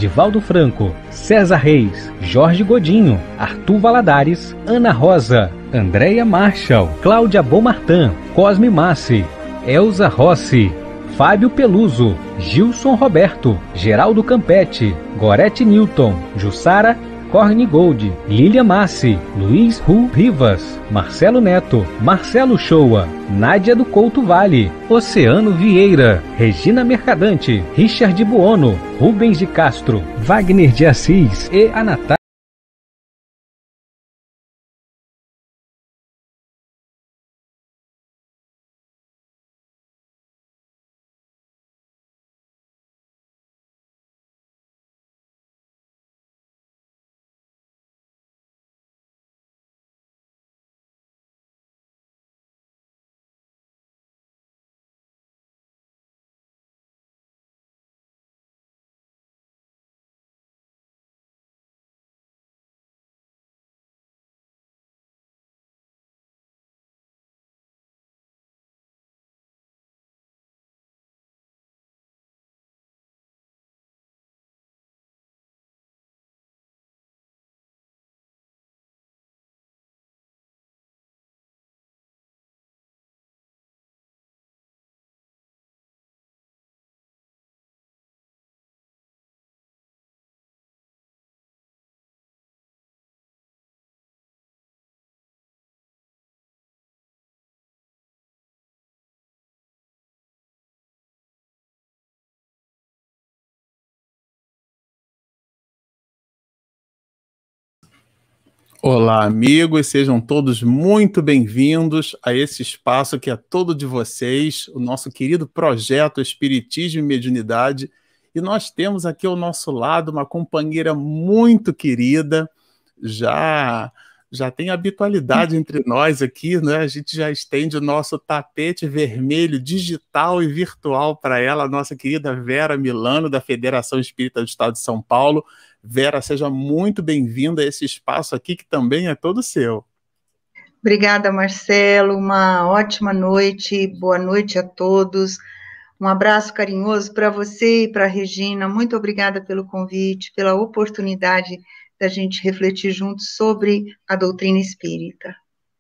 Divaldo Franco, César Reis, Jorge Godinho, Arthur Valadares, Ana Rosa, Andréia Marshall, Cláudia Beaumartin, Cosme Massi, Elza Rossi, Fábio Peluso, Gilson Roberto, Geraldo Campete, Gorete Newton, Jussara Cornigold, Lília Massi, Luiz Ru Rivas, Marcelo Neto, Marcelo Shoa, Nádia do Couto Vale, Oceano Vieira, Regina Mercadante, Richard Buono, Rubens de Castro, Wagner de Assis e a Natália. Olá, amigos, sejam todos muito bem-vindos a esse espaço que é todo de vocês, o nosso querido projeto Espiritismo e Mediunidade. E nós temos aqui ao nosso lado uma companheira muito querida, já tem habitualidade entre nós aqui, né? A gente já estende o nosso tapete vermelho digital e virtual para ela, a nossa querida Vera Milano, da Federação Espírita do Estado de São Paulo. Vera, seja muito bem-vinda a esse espaço aqui, que também é todo seu. Obrigada, Marcelo. Uma ótima noite. Boa noite a todos. Um abraço carinhoso para você e para a Regina. Muito obrigada pelo convite, pela oportunidade da gente refletir juntos sobre a doutrina espírita.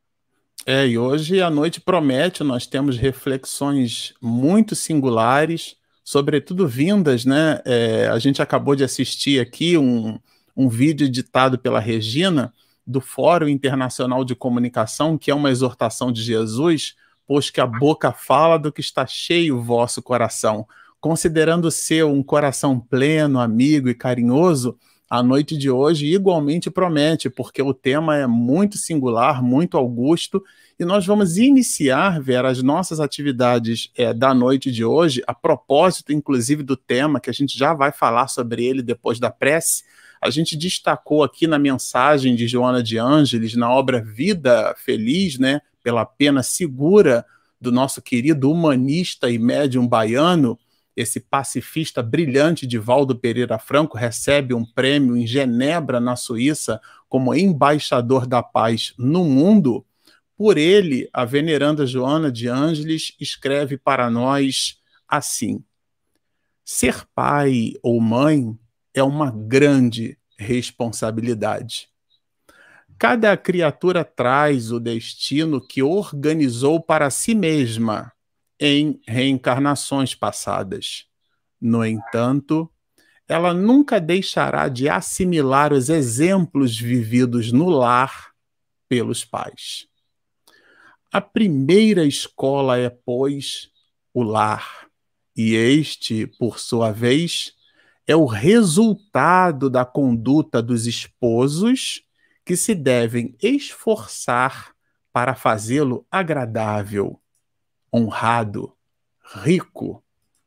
E hoje a noite promete, nós temos reflexões muito singulares, sobretudo vindas, né? A gente acabou de assistir aqui um vídeo editado pela Regina, do Fórum Internacional de Comunicação, que é uma exortação de Jesus, pois que a boca fala do que está cheio o vosso coração. Considerando ser um coração pleno, amigo e carinhoso, a noite de hoje igualmente promete, porque o tema é muito singular, muito augusto, e nós vamos iniciar, Vera, as nossas atividades da noite de hoje, a propósito, inclusive, do tema, que a gente já vai falar sobre ele depois da prece. A gente destacou aqui na mensagem de Joana de Ângeles, na obra Vida Feliz, né, pela pena segura do nosso querido humanista e médium baiano, esse pacifista brilhante Divaldo Pereira Franco recebe um prêmio em Genebra, na Suíça, como embaixador da paz no mundo. Por ele, a veneranda Joana de Ângeles escreve para nós assim: ser pai ou mãe é uma grande responsabilidade. Cada criatura traz o destino que organizou para si mesma em reencarnações passadas. No entanto, ela nunca deixará de assimilar os exemplos vividos no lar pelos pais. A primeira escola é, pois, o lar, e este, por sua vez, é o resultado da conduta dos esposos que se devem esforçar para fazê-lo agradável, honrado, rico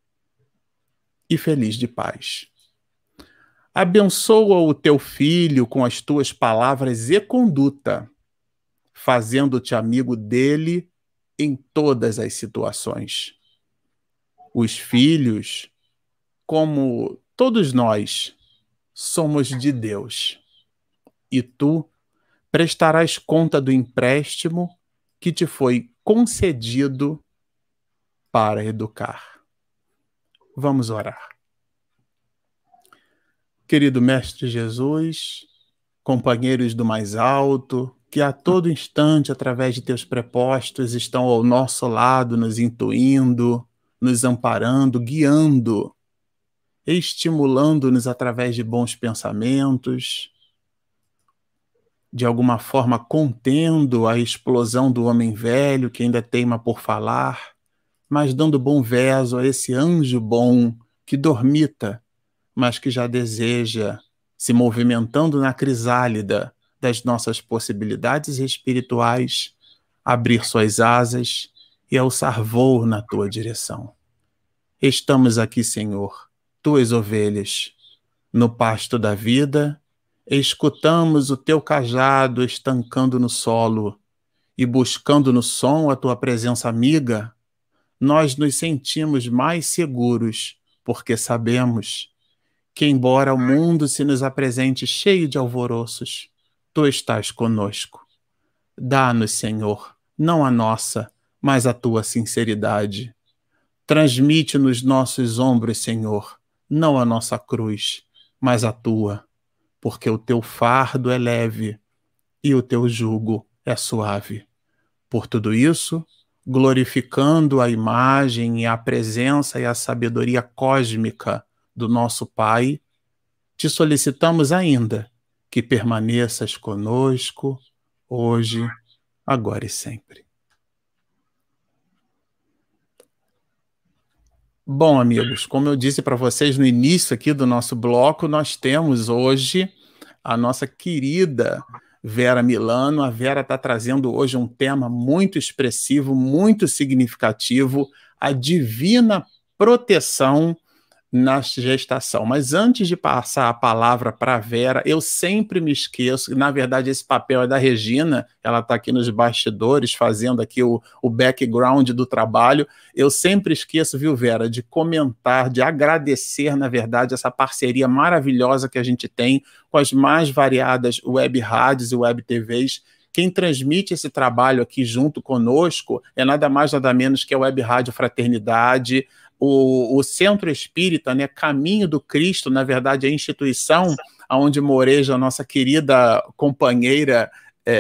e feliz de paz. Abençoa o teu filho com as tuas palavras e conduta, fazendo-te amigo dele em todas as situações. Os filhos, como todos nós, somos de Deus, e tu prestarás conta do empréstimo que te foi concedido para educar. Vamos orar. Querido Mestre Jesus, companheiros do mais alto, que a todo instante, através de teus prepostos, estão ao nosso lado, nos intuindo, nos amparando, guiando, estimulando-nos através de bons pensamentos, de alguma forma contendo a explosão do homem velho que ainda teima por falar, mas dando bom verso a esse anjo bom que dormita, mas que já deseja, se movimentando na crisálida das nossas possibilidades espirituais, abrir suas asas e alçar voo na tua direção. Estamos aqui, Senhor, tuas ovelhas, no pasto da vida, escutamos o teu cajado estancando no solo e buscando no som a tua presença amiga, nós nos sentimos mais seguros, porque sabemos que, embora o mundo se nos apresente cheio de alvoroços, tu estás conosco. Dá-nos, Senhor, não a nossa, mas a tua sinceridade. Transmite nos nossos ombros, Senhor, não a nossa cruz, mas a tua, porque o teu fardo é leve e o teu jugo é suave. Por tudo isso, glorificando a imagem e a presença e a sabedoria cósmica do nosso Pai, te solicitamos ainda que permaneças conosco hoje, agora e sempre. Bom, amigos, como eu disse para vocês no início aqui do nosso bloco, nós temos hoje a nossa querida Vera Milano. A Vera está trazendo hoje um tema muito expressivo, muito significativo, a divina proteção na gestação. Mas antes de passar a palavra para a Vera, eu sempre me esqueço, na verdade esse papel é da Regina, ela está aqui nos bastidores fazendo aqui o background do trabalho, eu sempre esqueço, viu, Vera, de comentar, de agradecer, na verdade, essa parceria maravilhosa que a gente tem com as mais variadas web rádios e web TVs. Quem transmite esse trabalho aqui junto conosco é nada mais, nada menos que a Web Rádio Fraternidade, o Centro Espírita, né, Caminho do Cristo, na verdade, a instituição onde moreja a nossa querida companheira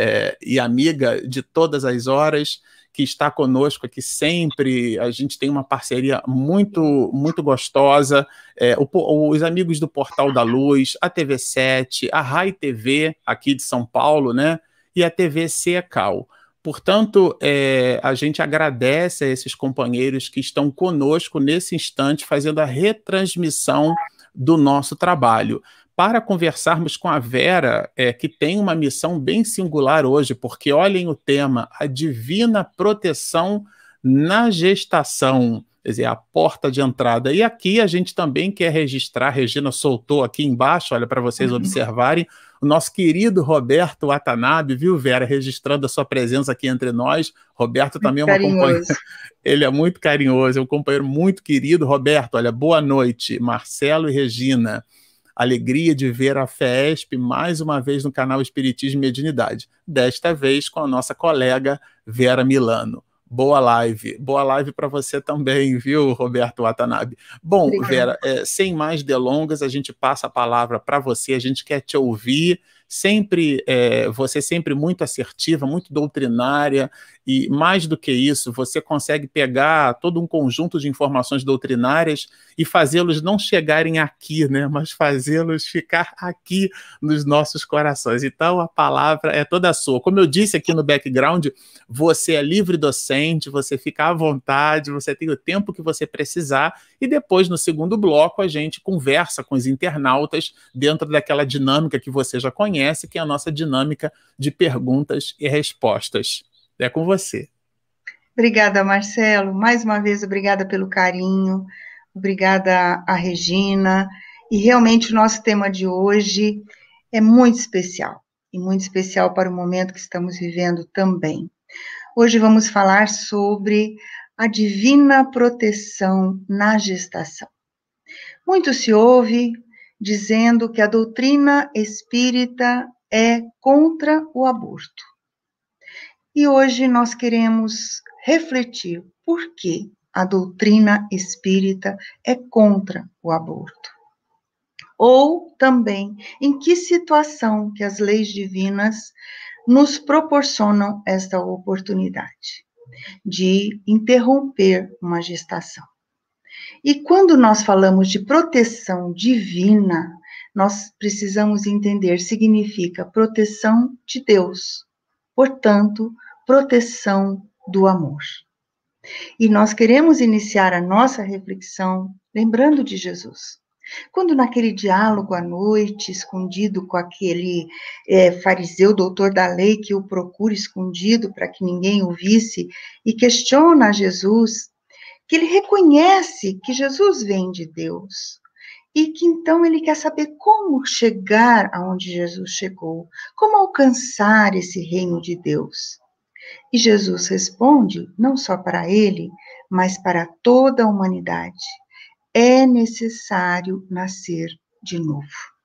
e amiga de todas as horas, que está conosco aqui sempre. A gente tem uma parceria muito, muito gostosa. Os amigos do Portal da Luz, a TV7, a Rai TV, aqui de São Paulo, né, e a TV Secal. Portanto, a gente agradece a esses companheiros que estão conosco nesse instante, fazendo a retransmissão do nosso trabalho. Para conversarmos com a Vera, que tem uma missão bem singular hoje, porque olhem o tema, a divina proteção na gestação, quer dizer, a porta de entrada. E aqui a gente também quer registrar, a Regina soltou aqui embaixo, olha, para vocês observarem, o nosso querido Roberto Watanabe, viu, Vera, registrando a sua presença aqui entre nós. Roberto também é uma companheira, ele é muito carinhoso, é um companheiro muito querido. Roberto, olha, boa noite, Marcelo e Regina. Alegria de ver a FESP mais uma vez no canal Espiritismo e Mediunidade, desta vez com a nossa colega Vera Milano. Boa live para você também, viu, Roberto Watanabe? Bom, Vera, sem mais delongas, a gente passa a palavra para você, a gente quer te ouvir, você sempre muito assertiva, muito doutrinária, e mais do que isso, você consegue pegar todo um conjunto de informações doutrinárias e fazê-los não chegarem aqui, né, mas fazê-los ficar aqui nos nossos corações. Então, a palavra é toda sua. Como eu disse aqui no background, você é livre docente, você fica à vontade, você tem o tempo que você precisar, e depois, no segundo bloco, a gente conversa com os internautas dentro daquela dinâmica que você já conhece, que é a nossa dinâmica de perguntas e respostas. É com você. Obrigada, Marcelo. Mais uma vez, obrigada pelo carinho, obrigada a Regina. E realmente o nosso tema de hoje é muito especial, e muito especial para o momento que estamos vivendo também. Hoje vamos falar sobre a divina proteção na gestação. Muito se ouve dizendo que a doutrina espírita é contra o aborto. E hoje nós queremos refletir por que a doutrina espírita é contra o aborto. ou também em que situação que as leis divinas nos proporcionam esta oportunidade de interromper uma gestação. E quando nós falamos de proteção divina, nós precisamos entender, significa proteção de Deus, portanto, proteção do amor. E nós queremos iniciar a nossa reflexão lembrando de Jesus. Quando naquele diálogo à noite, escondido com aquele fariseu, doutor da lei, que o procura escondido para que ninguém o visse, e questiona a Jesus, que ele reconhece que Jesus vem de Deus, e que então ele quer saber como chegar aonde Jesus chegou, como alcançar esse reino de Deus. E Jesus responde, não só para ele, mas para toda a humanidade: é necessário nascer de novo.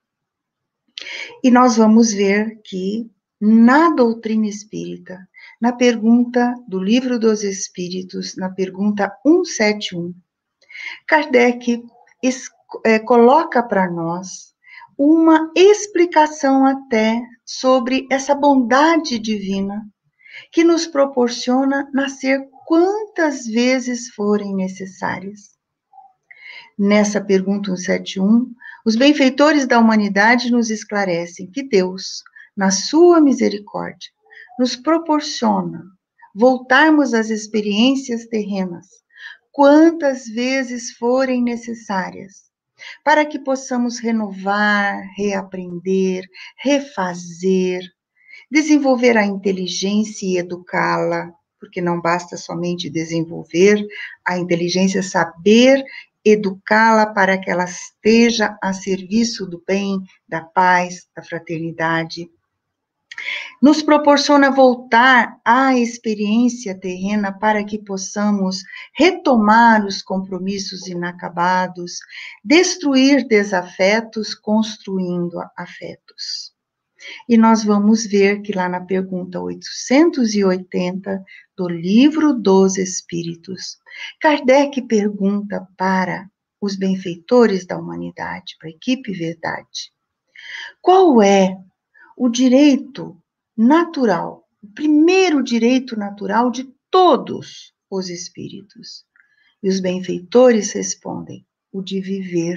E nós vamos ver que na doutrina espírita, na pergunta do Livro dos Espíritos, na pergunta 171, Kardec coloca para nós uma explicação até sobre essa bondade divina que nos proporciona nascer quantas vezes forem necessárias. Nessa pergunta 171, os benfeitores da humanidade nos esclarecem que Deus, na sua misericórdia, nos proporciona voltarmos às experiências terrenas quantas vezes forem necessárias, para que possamos renovar, reaprender, refazer, desenvolver a inteligência e educá-la, porque não basta somente desenvolver a inteligência, saber educá-la para que ela esteja a serviço do bem, da paz, da fraternidade. Nos proporciona voltar à experiência terrena para que possamos retomar os compromissos inacabados, destruir desafetos, construindo afetos. E nós vamos ver que lá na pergunta 880 do Livro dos Espíritos, Kardec pergunta para os benfeitores da humanidade, para a equipe Verdade, qual é o direito natural, o primeiro direito natural de todos os espíritos? E os benfeitores respondem: o de viver.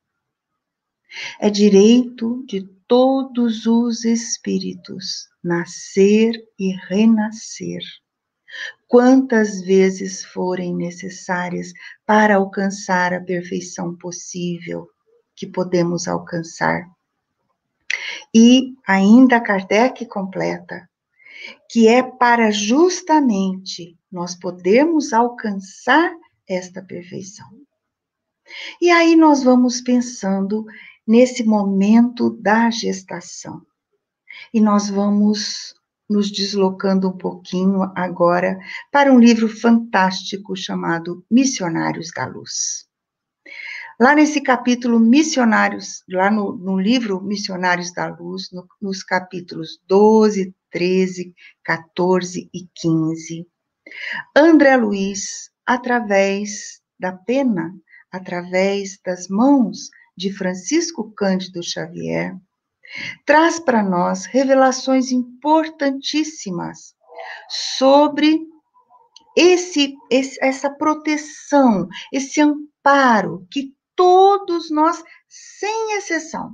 É direito de todos os espíritos nascer e renascer, quantas vezes forem necessárias para alcançar a perfeição possível que podemos alcançar. E ainda Kardec completa que é para justamente nós podermos alcançar esta perfeição. E aí nós vamos pensando nesse momento da gestação. E nós vamos nos deslocando um pouquinho agora para um livro fantástico chamado Missionários da Luz. Lá nesse capítulo Missionários, lá no livro Missionários da Luz, nos capítulos 12, 13, 14 e 15, André Luiz, através da pena, através das mãos de Francisco Cândido Xavier, traz para nós revelações importantíssimas sobre essa proteção, esse amparo que todos nós, sem exceção,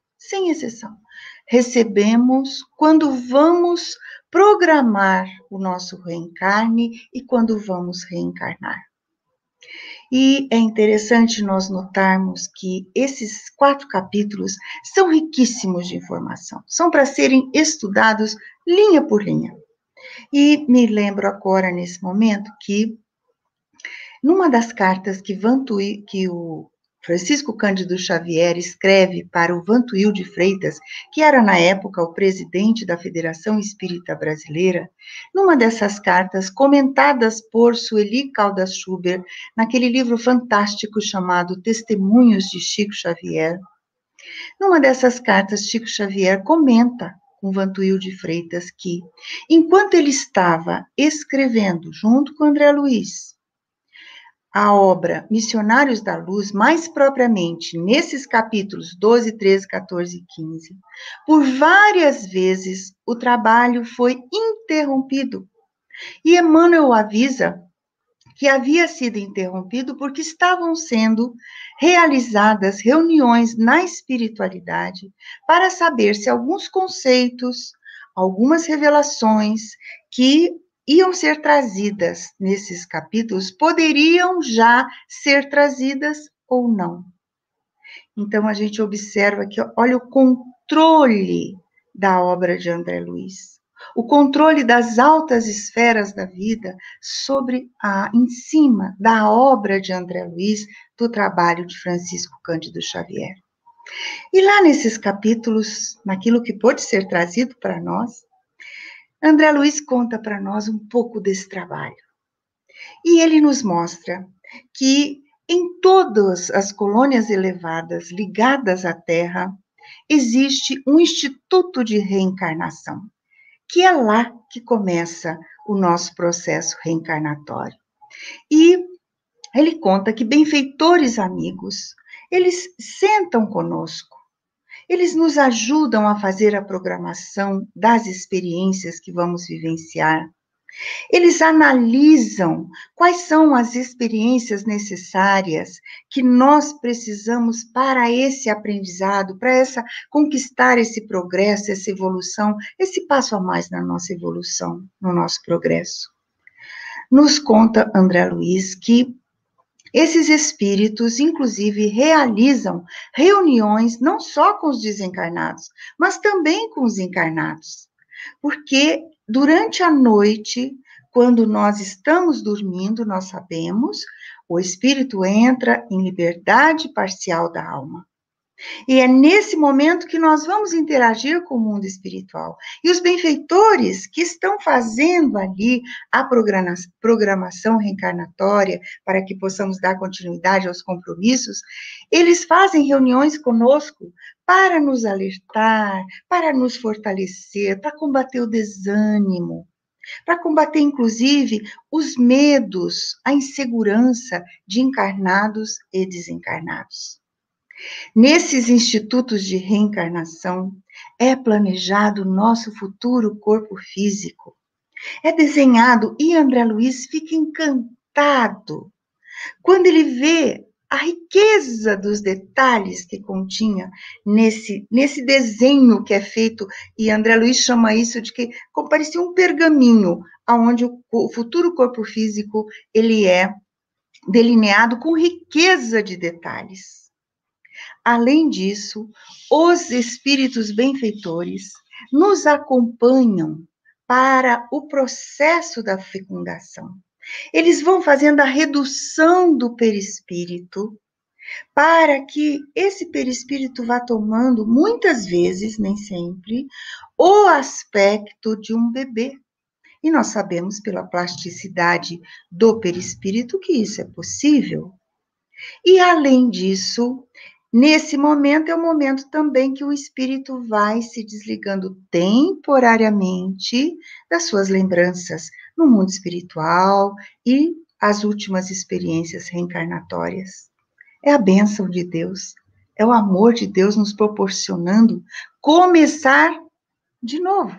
recebemos quando vamos programar o nosso reencarne e quando vamos reencarnar. E é interessante nós notarmos que esses 4 capítulos são riquíssimos de informação, são para serem estudados linha por linha. E me lembro agora, nesse momento, que numa das cartas que o Francisco Cândido Xavier escreve para o Vantuil de Freitas, que era na época o presidente da Federação Espírita Brasileira, numa dessas cartas comentadas por Sueli Caldas Schubert, naquele livro fantástico chamado Testemunhos de Chico Xavier, numa dessas cartas Chico Xavier comenta com Vantuil de Freitas que, enquanto ele estava escrevendo junto com André Luiz, a obra Missionários da Luz, mais propriamente nesses capítulos 12, 13, 14 e 15, por várias vezes o trabalho foi interrompido. E Emmanuel avisa que havia sido interrompido porque estavam sendo realizadas reuniões na espiritualidade para saber se alguns conceitos, algumas revelações que iam ser trazidas nesses capítulos poderiam já ser trazidas ou não. Então a gente observa que, olha, o controle da obra de André Luiz, o controle das altas esferas da vida em cima da obra de André Luiz, do trabalho de Francisco Cândido Xavier. E lá nesses capítulos, naquilo que pode ser trazido para nós, André Luiz conta para nós um pouco desse trabalho. E ele nos mostra que em todas as colônias elevadas ligadas à Terra, existe um instituto de reencarnação, que é lá que começa o nosso processo reencarnatório. E ele conta que benfeitores amigos, eles sentam conosco, eles nos ajudam a fazer a programação das experiências que vamos vivenciar. Eles analisam quais são as experiências necessárias que nós precisamos para esse aprendizado, para conquistar esse progresso, essa evolução, esse passo a mais na nossa evolução, no nosso progresso. Nos conta André Luiz que esses espíritos, inclusive, realizam reuniões não só com os desencarnados, mas também com os encarnados. Porque durante a noite, quando nós estamos dormindo, nós sabemos, o espírito entra em liberdade parcial da alma. E é nesse momento que nós vamos interagir com o mundo espiritual. E os benfeitores que estão fazendo ali a programação reencarnatória para que possamos dar continuidade aos compromissos, eles fazem reuniões conosco para nos alertar, para nos fortalecer, para combater o desânimo, para combater, inclusive, os medos, a insegurança de encarnados e desencarnados. Nesses institutos de reencarnação, é planejado o nosso futuro corpo físico. É desenhado e André Luiz fica encantado quando ele vê a riqueza dos detalhes que continha nesse desenho que é feito, e André Luiz chama isso de que como parecia um pergaminho, onde o futuro corpo físico ele é delineado com riqueza de detalhes. Além disso, os espíritos benfeitores nos acompanham para o processo da fecundação. Eles vão fazendo a redução do perispírito para que esse perispírito vá tomando, muitas vezes, nem sempre, o aspecto de um bebê. E nós sabemos pela plasticidade do perispírito que isso é possível. E, além disso, nesse momento é o momento também que o espírito vai se desligando temporariamente das suas lembranças no mundo espiritual e as últimas experiências reencarnatórias. É a bênção de Deus, é o amor de Deus nos proporcionando começar de novo.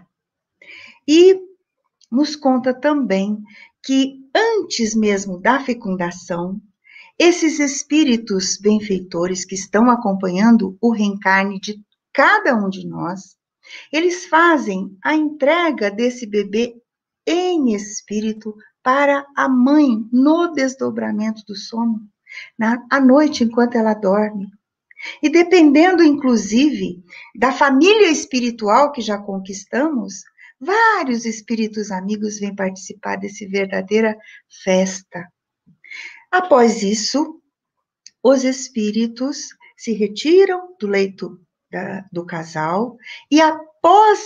E nos conta também que antes mesmo da fecundação, esses espíritos benfeitores que estão acompanhando o reencarne de cada um de nós, eles fazem a entrega desse bebê em espírito para a mãe no desdobramento do sono, à noite enquanto ela dorme. E dependendo, inclusive, da família espiritual que já conquistamos, vários espíritos amigos vêm participar dessa verdadeira festa. Após isso, os espíritos se retiram do leito do casal e após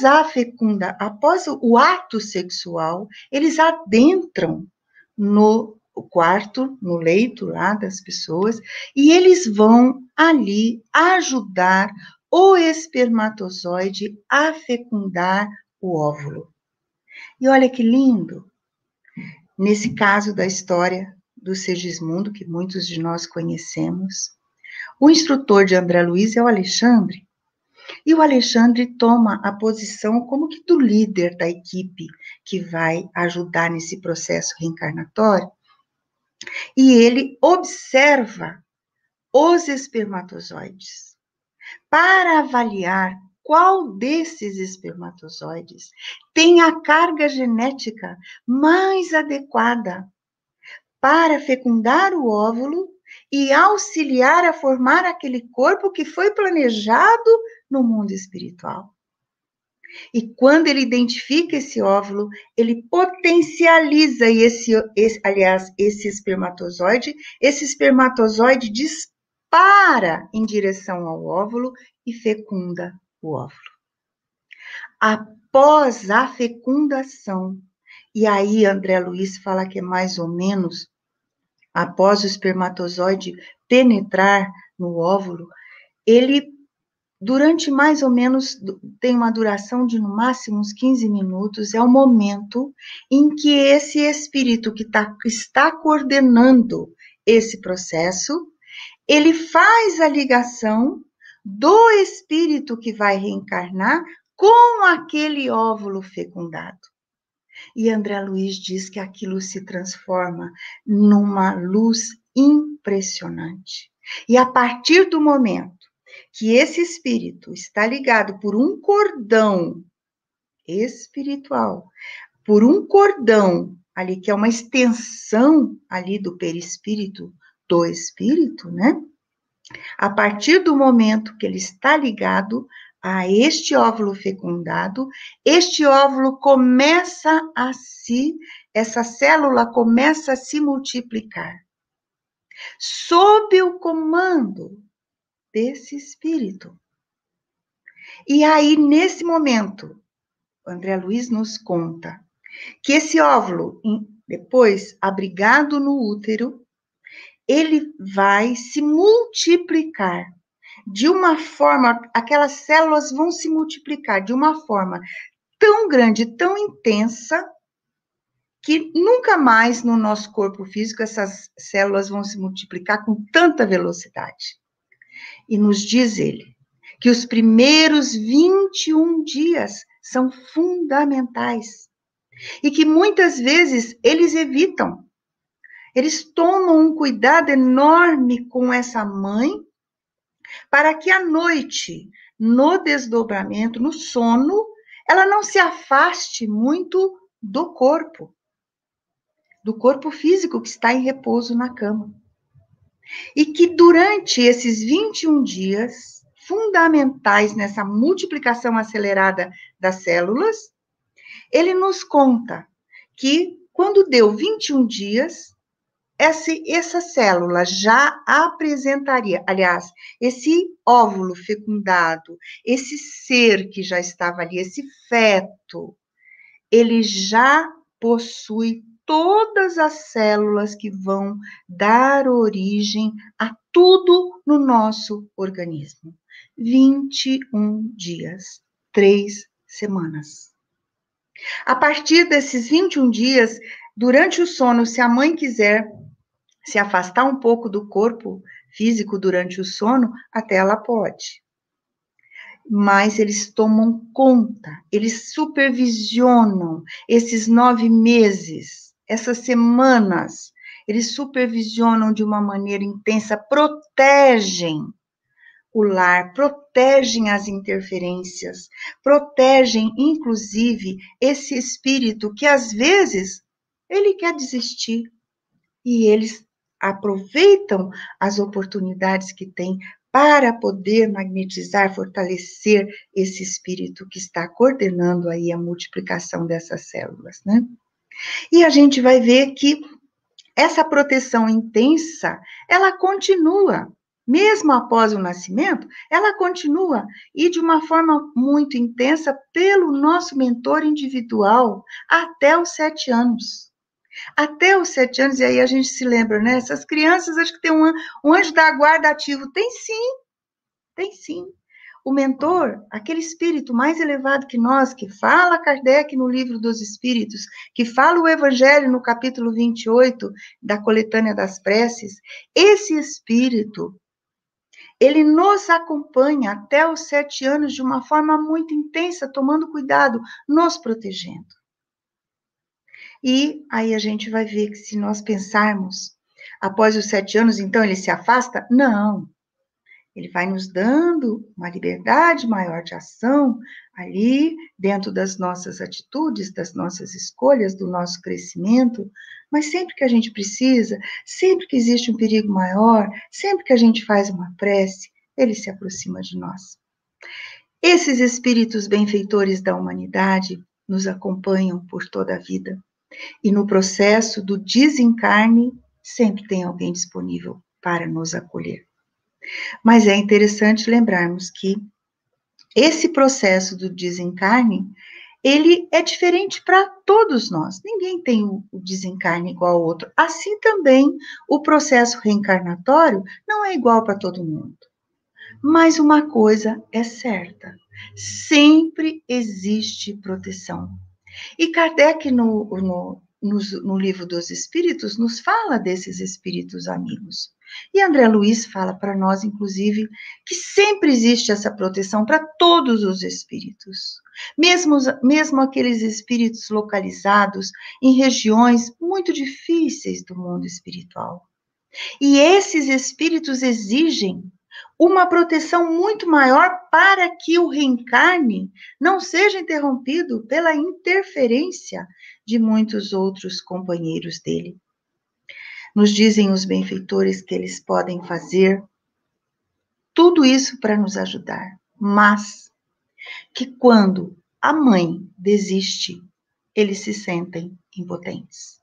o ato sexual, eles adentram no quarto, no leito lá das pessoas, e eles vão ali ajudar o espermatozoide a fecundar o óvulo. E olha que lindo, nesse caso da história do Segismundo, que muitos de nós conhecemos. O instrutor de André Luiz é o Alexandre, e o Alexandre toma a posição como que do líder da equipe que vai ajudar nesse processo reencarnatório, e ele observa os espermatozoides para avaliar qual desses espermatozoides tem a carga genética mais adequada para fecundar o óvulo e auxiliar a formar aquele corpo que foi planejado no mundo espiritual. E quando ele identifica esse óvulo, ele potencializa esse espermatozoide. Esse espermatozoide dispara em direção ao óvulo e fecunda o óvulo. Após a fecundação, e aí André Luiz fala que é mais ou menos após o espermatozoide penetrar no óvulo, ele, durante mais ou menos, tem uma duração de no máximo uns 15 minutos, é o momento em que esse espírito que está coordenando esse processo, ele faz a ligação do espírito que vai reencarnar com aquele óvulo fecundado. E André Luiz diz que aquilo se transforma numa luz impressionante. E a partir do momento que esse espírito está ligado por um cordão espiritual, por um cordão ali que é uma extensão ali do perispírito do espírito, né? A partir do momento que ele está ligado a este óvulo fecundado, este óvulo começa essa célula começa a se multiplicar, sob o comando desse espírito. E aí, nesse momento, André Luiz nos conta que esse óvulo, depois abrigado no útero, ele vai se multiplicar de uma forma, aquelas células vão se multiplicar de uma forma tão grande, tão intensa, que nunca mais no nosso corpo físico essas células vão se multiplicar com tanta velocidade. E nos diz ele que os primeiros 21 dias são fundamentais e que muitas vezes eles evitam. Eles tomam um cuidado enorme com essa mãe para que à noite, no desdobramento, no sono, ela não se afaste muito do corpo físico que está em repouso na cama. E que durante esses 21 dias fundamentais nessa multiplicação acelerada das células, ele nos conta que quando deu 21 dias, essa célula já apresentaria, aliás, esse óvulo fecundado, esse ser que já estava ali, esse feto, ele já possui todas as células que vão dar origem a tudo no nosso organismo. 21 dias, 3 semanas. A partir desses 21 dias, durante o sono, se a mãe quiser se afastar um pouco do corpo físico durante o sono, até ela pode. Mas eles tomam conta, eles supervisionam esses 9 meses, essas semanas, eles supervisionam de uma maneira intensa, protegem o lar, protegem as interferências, protegem, inclusive, esse espírito que, às vezes, ele quer desistir. E eles aproveitam as oportunidades que tem para poder magnetizar, fortalecer esse espírito que está coordenando aí a multiplicação dessas células, né? E a gente vai ver que essa proteção intensa, ela continua, mesmo após o nascimento, ela continua, e de uma forma muito intensa, pelo nosso mentor individual, até os 7 anos. Até os 7 anos, e aí a gente se lembra, né? Essas crianças, acho que tem um anjo da guarda ativo. Tem sim, tem sim. o mentor, aquele espírito mais elevado que nós, que fala Kardec no Livro dos Espíritos, que fala o Evangelho no capítulo 28 da Coletânea das Preces, esse espírito, ele nos acompanha até os 7 anos de uma forma muito intensa, tomando cuidado, nos protegendo. E aí a gente vai ver que se nós pensarmos, após os 7 anos, então ele se afasta? Não. Ele vai nos dando uma liberdade maior de ação ali, dentro das nossas atitudes, das nossas escolhas, do nosso crescimento, mas sempre que a gente precisa, sempre que existe um perigo maior, sempre que a gente faz uma prece, ele se aproxima de nós. Esses espíritos benfeitores da humanidade nos acompanham por toda a vida, e no processo do desencarne, sempre tem alguém disponível para nos acolher. Mas é interessante lembrarmos que esse processo do desencarne, ele é diferente para todos nós. Ninguém tem o desencarne igual ao outro. Assim também, o processo reencarnatório não é igual para todo mundo. Mas uma coisa é certa, sempre existe proteção. E Kardec, no Livro dos Espíritos, nos fala desses espíritos amigos. E André Luiz fala para nós, inclusive, que sempre existe essa proteção para todos os espíritos, mesmo aqueles espíritos localizados em regiões muito difíceis do mundo espiritual. E esses espíritos exigem uma proteção muito maior para que o reencarne não seja interrompido pela interferência de muitos outros companheiros dele. Nos dizem os benfeitores que eles podem fazer tudo isso para nos ajudar, mas que quando a mãe desiste, eles se sentem impotentes.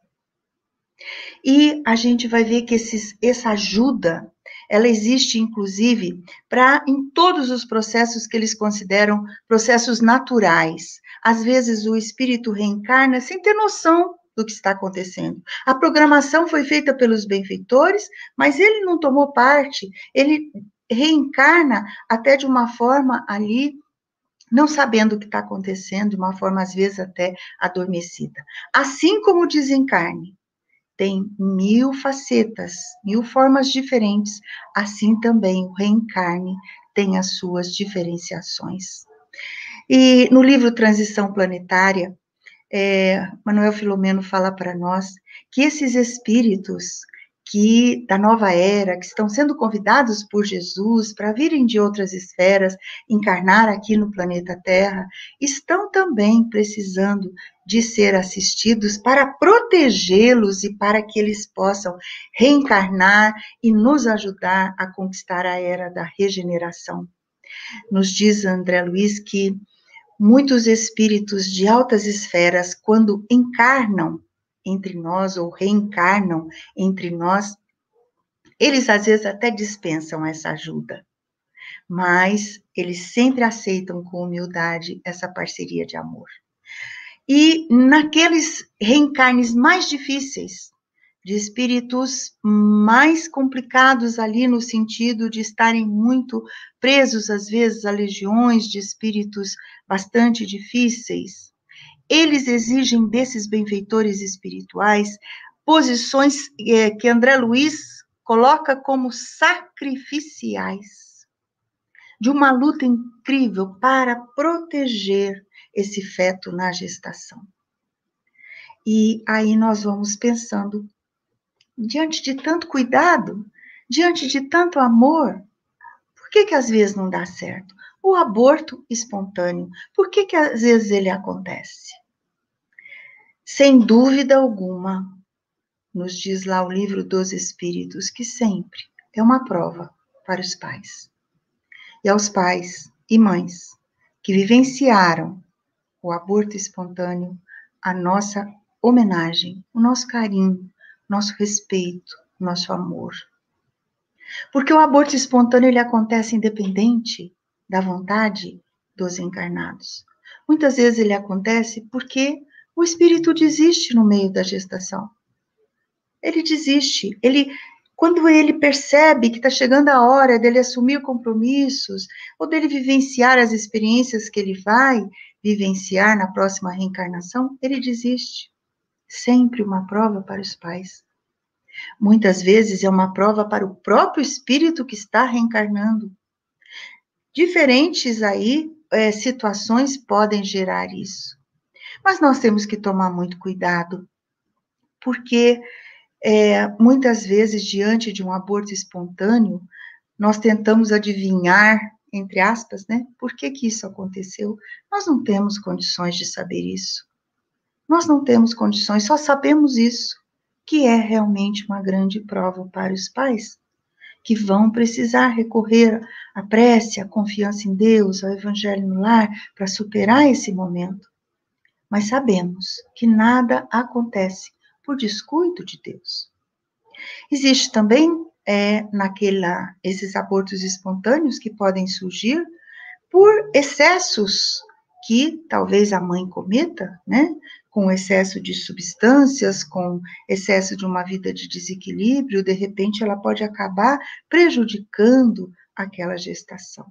E a gente vai ver que essa ajuda, ela existe, inclusive, em todos os processos que eles consideram processos naturais. Às vezes o espírito reencarna sem ter noção do que está acontecendo. A programação foi feita pelos benfeitores, mas ele não tomou parte, ele reencarna até de uma forma ali, não sabendo o que está acontecendo, de uma forma, às vezes, até adormecida. Assim como o desencarne tem 1000 facetas, 1000 formas diferentes, assim também o reencarne tem as suas diferenciações. E no livro Transição Planetária, Manuel Filomeno fala para nós que esses espíritos da nova era, que estão sendo convidados por Jesus para virem de outras esferas, encarnar aqui no planeta Terra, estão também precisando de ser assistidos para protegê-los e para que eles possam reencarnar e nos ajudar a conquistar a era da regeneração. Nos diz André Luiz que muitos espíritos de altas esferas, quando encarnam entre nós ou reencarnam entre nós, eles às vezes até dispensam essa ajuda, mas eles sempre aceitam com humildade essa parceria de amor. E naqueles reencarnes mais difíceis, de espíritos mais complicados ali no sentido de estarem muito presos, às vezes, a legiões de espíritos bastante difíceis, eles exigem desses benfeitores espirituais posições que André Luiz coloca como sacrificiais, de uma luta incrível para proteger esse feto na gestação. E aí nós vamos pensando, diante de tanto cuidado, diante de tanto amor, por que às vezes não dá certo? O aborto espontâneo, por que às vezes ele acontece? Sem dúvida alguma, nos diz lá o Livro dos Espíritos, que sempre é uma prova para os pais. E aos pais e mães que vivenciaram o aborto espontâneo, a nossa homenagem, o nosso carinho, nosso respeito, nosso amor. Porque o aborto espontâneo, ele acontece independente da vontade dos encarnados. Muitas vezes ele acontece porque o espírito desiste no meio da gestação. Ele desiste. Quando ele percebe que está chegando a hora dele assumir compromissos, ou dele vivenciar as experiências que ele vai vivenciar na próxima reencarnação, ele desiste. Sempre uma prova para os pais. Muitas vezes é uma prova para o próprio espírito que está reencarnando. Diferentes situações podem gerar isso. Mas nós temos que tomar muito cuidado, porque muitas vezes, diante de um aborto espontâneo, nós tentamos adivinhar, entre aspas, né? Por que isso aconteceu? Nós não temos condições de saber isso. Nós não temos condições, só sabemos isso, que é realmente uma grande prova para os pais, que vão precisar recorrer à prece, à confiança em Deus, ao Evangelho no lar, para superar esse momento. Mas sabemos que nada acontece por descuido de Deus. Existe também esses abortos espontâneos que podem surgir por excessos que talvez a mãe cometa, né? Com excesso de substâncias, com excesso de uma vida de desequilíbrio, de repente ela pode acabar prejudicando aquela gestação.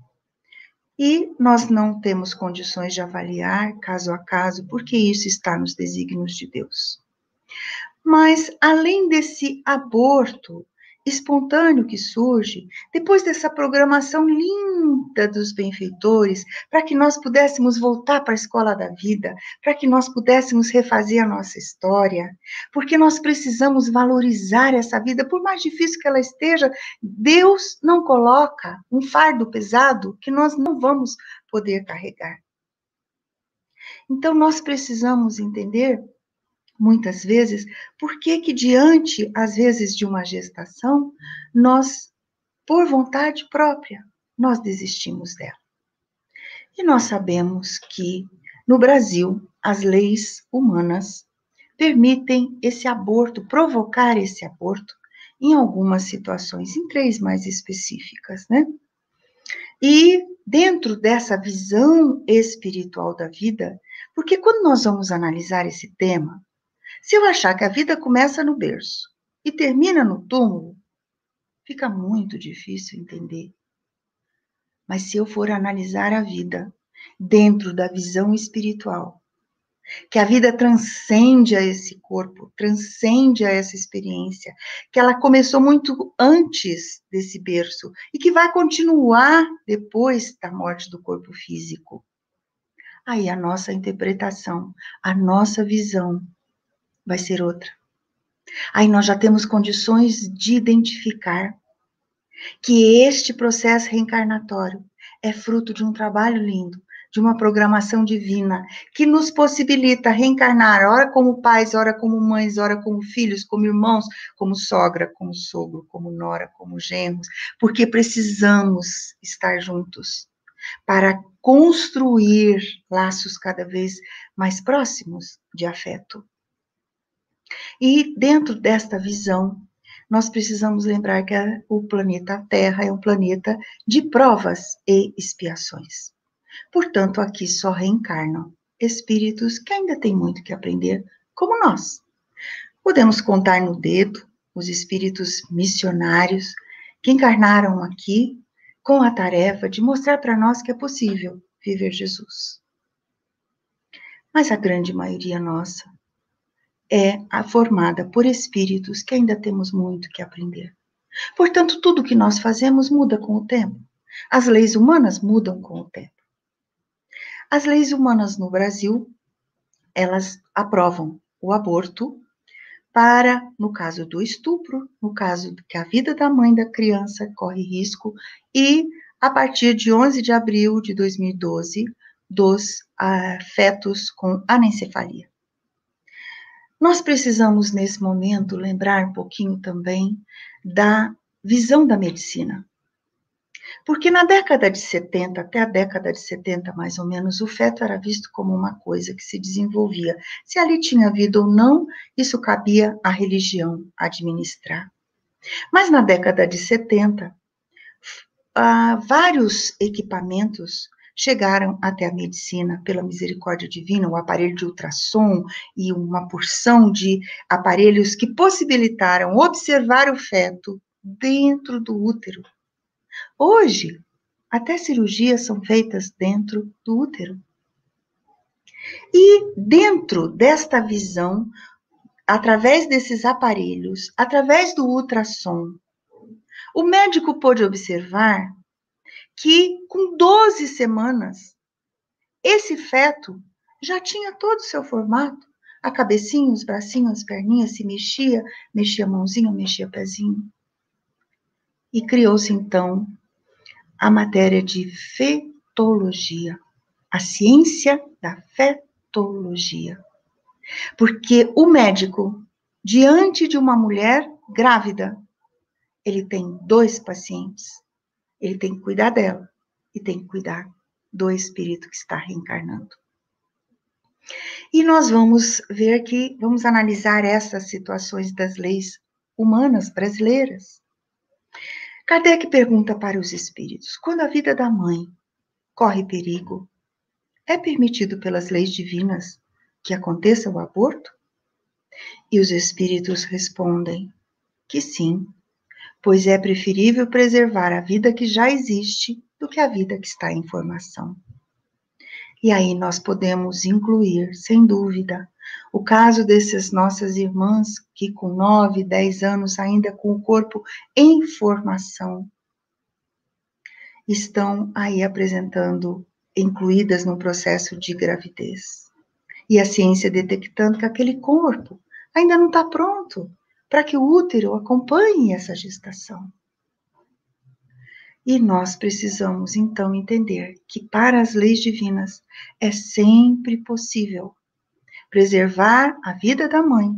E nós não temos condições de avaliar caso a caso, porque isso está nos desígnios de Deus. Mas, além desse aborto espontâneo que surge, depois dessa programação linda dos benfeitores, para que nós pudéssemos voltar para a escola da vida, para que nós pudéssemos refazer a nossa história, porque nós precisamos valorizar essa vida, por mais difícil que ela esteja, Deus não coloca um fardo pesado que nós não vamos poder carregar. Então, nós precisamos entender muitas vezes, por que diante, às vezes, de uma gestação, nós, por vontade própria, nós desistimos dela. E nós sabemos que, no Brasil, as leis humanas permitem esse aborto, provocar esse aborto, em algumas situações, em 3 mais específicas, né? E, dentro dessa visão espiritual da vida, porque quando nós vamos analisar esse tema, se eu achar que a vida começa no berço e termina no túmulo, fica muito difícil entender. Mas se eu for analisar a vida dentro da visão espiritual, que a vida transcende a esse corpo, transcende a essa experiência, que ela começou muito antes desse berço e que vai continuar depois da morte do corpo físico. Aí a nossa interpretação, a nossa visão vai ser outra. Aí nós já temos condições de identificar que este processo reencarnatório é fruto de um trabalho lindo, de uma programação divina, que nos possibilita reencarnar, ora como pais, ora como mães, ora como filhos, como irmãos, como sogra, como sogro, como nora, como genros, porque precisamos estar juntos para construir laços cada vez mais próximos de afeto. E dentro desta visão, nós precisamos lembrar que o planeta Terra é um planeta de provas e expiações. Portanto, aqui só reencarnam espíritos que ainda têm muito que aprender, como nós. Podemos contar no dedo os espíritos missionários que encarnaram aqui com a tarefa de mostrar para nós que é possível viver Jesus. Mas a grande maioria nossa é formada por espíritos que ainda temos muito que aprender. Portanto, tudo que nós fazemos muda com o tempo. As leis humanas mudam com o tempo. As leis humanas no Brasil, elas aprovam o aborto para, no caso do estupro, no caso que a vida da mãe da criança corre risco, e a partir de 11 de abril de 2012, dos fetos com anencefalia. Nós precisamos, nesse momento, lembrar um pouquinho também da visão da medicina. Porque na década de 70, até a década de 70, mais ou menos, o feto era visto como uma coisa que se desenvolvia. Se ali tinha vida ou não, isso cabia à religião administrar. Mas na década de 70, vários equipamentos chegaram até a medicina pela misericórdia divina, o aparelho de ultrassom e uma porção de aparelhos que possibilitaram observar o feto dentro do útero. Hoje, até cirurgias são feitas dentro do útero. E dentro desta visão, através desses aparelhos, através do ultrassom, o médico pôde observar que com 12 semanas, esse feto já tinha todo o seu formato, a cabecinha, os bracinhos, as perninhas, se mexia a mãozinha, mexia o pezinho. E criou-se então a matéria de fetologia, a ciência da fetologia. Porque o médico, diante de uma mulher grávida, ele tem 2 pacientes. Ele tem que cuidar dela e tem que cuidar do espírito que está reencarnando. E nós vamos ver aqui, vamos analisar essas situações das leis humanas brasileiras. Kardec pergunta para os espíritos: quando a vida da mãe corre perigo, é permitido pelas leis divinas que aconteça o aborto? E os espíritos respondem que sim, pois é preferível preservar a vida que já existe do que a vida que está em formação. E aí nós podemos incluir, sem dúvida, o caso dessas nossas irmãs que com 9, 10 anos, ainda com o corpo em formação, estão aí apresentando, incluídas no processo de gravidez. E a ciência detectando que aquele corpo ainda não está pronto para que o útero acompanhe essa gestação. E nós precisamos, então, entender que para as leis divinas é sempre possível preservar a vida da mãe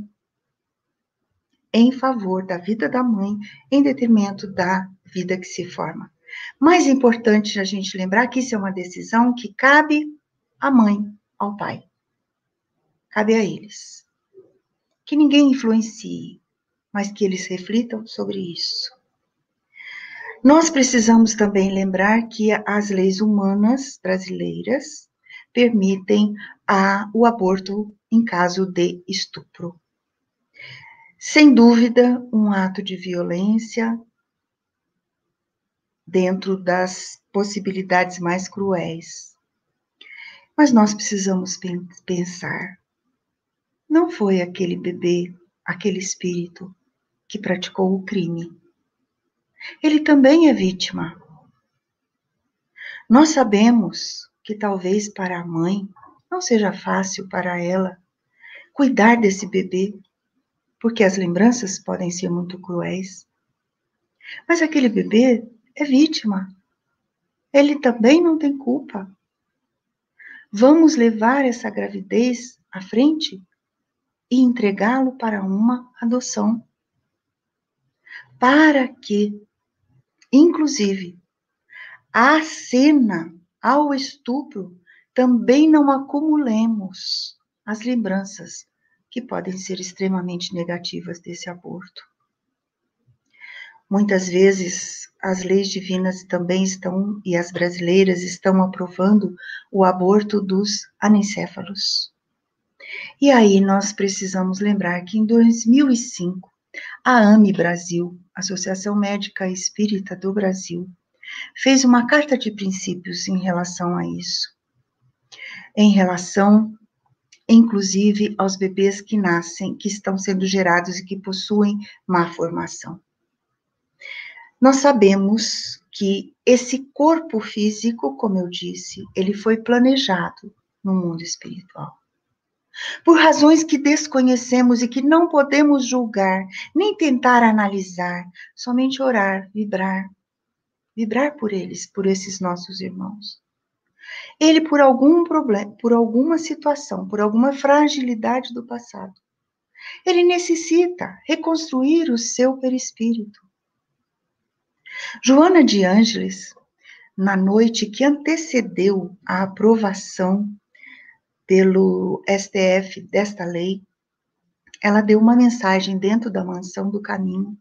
em favor da vida da mãe, em detrimento da vida que se forma. Mais importante a gente lembrar que isso é uma decisão que cabe à mãe, ao pai. Cabe a eles. Que ninguém influencie, mas que eles reflitam sobre isso. Nós precisamos também lembrar que as leis humanas brasileiras permitem o aborto em caso de estupro. Sem dúvida, um ato de violência dentro das possibilidades mais cruéis. Mas nós precisamos pensar, não foi aquele bebê, aquele espírito que praticou o crime. Ele também é vítima. Nós sabemos que talvez para a mãe não seja fácil para ela cuidar desse bebê, porque as lembranças podem ser muito cruéis. Mas aquele bebê é vítima. Ele também não tem culpa. Vamos levar essa gravidez à frente e entregá-lo para uma adoção. Para que, inclusive, a cena ao estupro também não acumulemos as lembranças que podem ser extremamente negativas desse aborto. Muitas vezes as leis divinas também estão, e as brasileiras estão aprovando o aborto dos anencéfalos. E aí nós precisamos lembrar que em 2005, a AME Brasil, Associação Médica Espírita do Brasil, fez uma carta de princípios em relação a isso. Em relação, inclusive, aos bebês que nascem, que estão sendo gerados e que possuem má formação. Nós sabemos que esse corpo físico, como eu disse, ele foi planejado no mundo espiritual. Por razões que desconhecemos e que não podemos julgar, nem tentar analisar, somente orar, vibrar por eles, por esses nossos irmãos. Ele, por algum problema, por alguma situação, por alguma fragilidade do passado, ele necessita reconstruir o seu perispírito. Joana de Ângeles, na noite que antecedeu a aprovação pelo STF desta lei, ela deu uma mensagem dentro da Mansão do Caminho.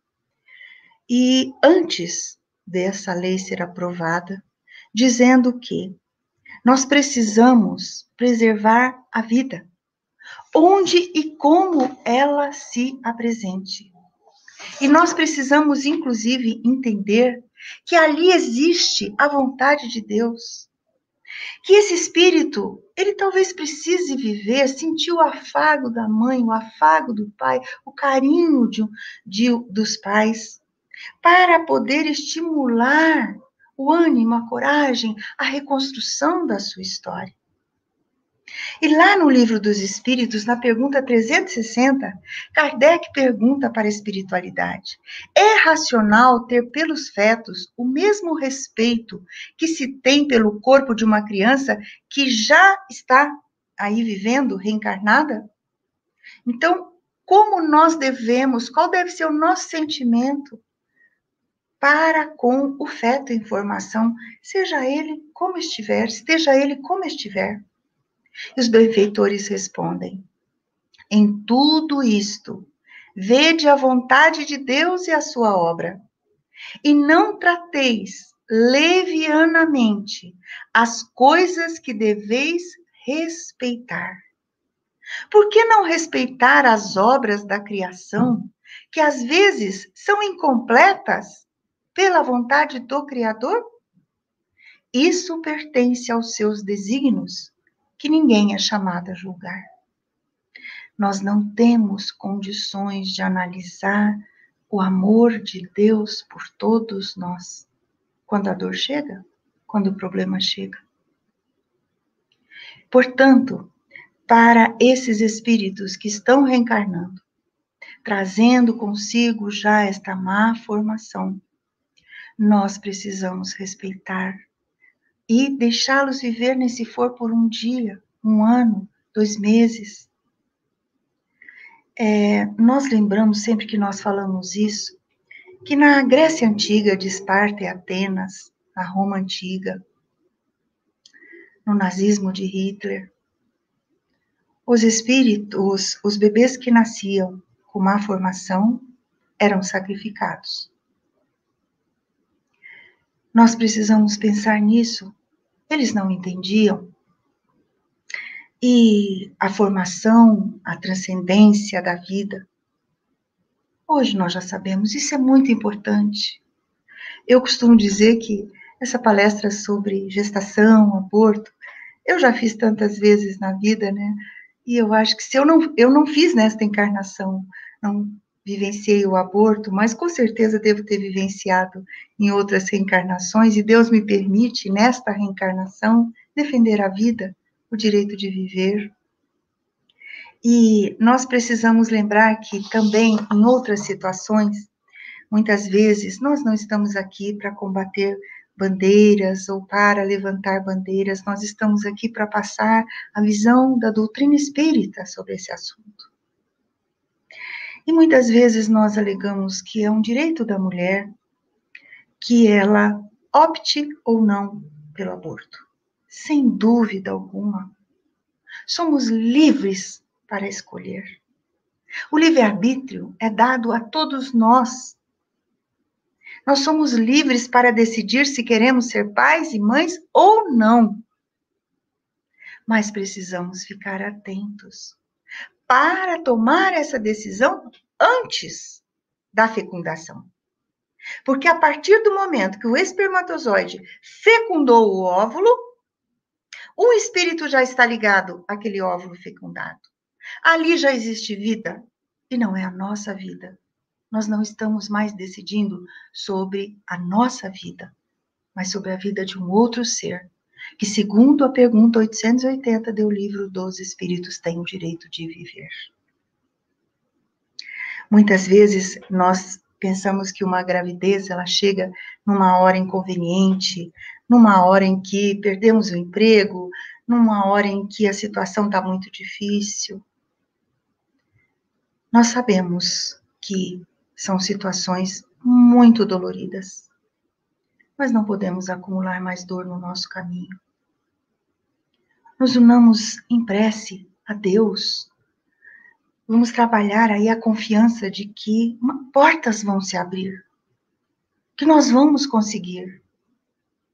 E antes dessa lei ser aprovada, dizendo que Nós precisamos preservar a vida, onde e como ela se apresente. E nós precisamos, inclusive, entender que ali existe a vontade de Deus. Que esse espírito, ele talvez precise viver, sentir o afago da mãe, o afago do pai, o carinho dos pais, para poder estimular o ânimo, a coragem, a reconstrução da sua história. E lá no Livro dos Espíritos, na pergunta 360, Kardec pergunta para a espiritualidade: é racional ter pelos fetos o mesmo respeito que se tem pelo corpo de uma criança que já está aí vivendo, reencarnada? Então, como nós devemos, qual deve ser o nosso sentimento para com o feto em formação, seja ele como estiver, esteja ele como estiver? E os benfeitores respondem: em tudo isto, vede a vontade de Deus e a sua obra, e não trateis levianamente as coisas que deveis respeitar. Por que não respeitar as obras da criação, que às vezes são incompletas pela vontade do Criador? Isso pertence aos seus desígnios, que ninguém é chamado a julgar. Nós não temos condições de analisar o amor de Deus por todos nós, quando a dor chega, quando o problema chega. Portanto, para esses espíritos que estão reencarnando, trazendo consigo já esta má formação, nós precisamos respeitar e deixá-los viver nesse for por um dia, um ano, 2 meses. Nós lembramos, sempre que nós falamos isso, que na Grécia Antiga, de Esparta e Atenas, na Roma Antiga, no nazismo de Hitler, os espíritos, os bebês que nasciam com má formação, eram sacrificados. Nós precisamos pensar nisso. Eles não entendiam. E a formação, a transcendência da vida, hoje nós já sabemos, isso é muito importante. Eu costumo dizer que essa palestra sobre gestação, aborto, eu já fiz tantas vezes na vida, né? E eu acho que se eu não fiz nesta encarnação, não vivenciei o aborto, mas com certeza devo ter vivenciado em outras reencarnações, e Deus me permite, nesta reencarnação, defender a vida, o direito de viver. E nós precisamos lembrar que também, em outras situações, muitas vezes, nós não estamos aqui para combater bandeiras ou para levantar bandeiras, nós estamos aqui para passar a visão da doutrina espírita sobre esse assunto. E muitas vezes nós alegamos que é um direito da mulher que ela opte ou não pelo aborto. Sem dúvida alguma. Somos livres para escolher. O livre-arbítrio é dado a todos nós. Nós somos livres para decidir se queremos ser pais e mães ou não. Mas precisamos ficar atentos para tomar essa decisão antes da fecundação. Porque a partir do momento que o espermatozoide fecundou o óvulo, o espírito já está ligado àquele óvulo fecundado. Ali já existe vida e não é a nossa vida. Nós não estamos mais decidindo sobre a nossa vida, mas sobre a vida de um outro ser, que, segundo a pergunta 880 do Livro dos Espíritos, tem o direito de viver. Muitas vezes nós pensamos que uma gravidez, ela chega numa hora inconveniente, numa hora em que perdemos o emprego, numa hora em que a situação está muito difícil. Nós sabemos que são situações muito doloridas, mas não podemos acumular mais dor no nosso caminho. Nos unamos em prece a Deus. Vamos trabalhar aí a confiança de que portas vão se abrir, que nós vamos conseguir.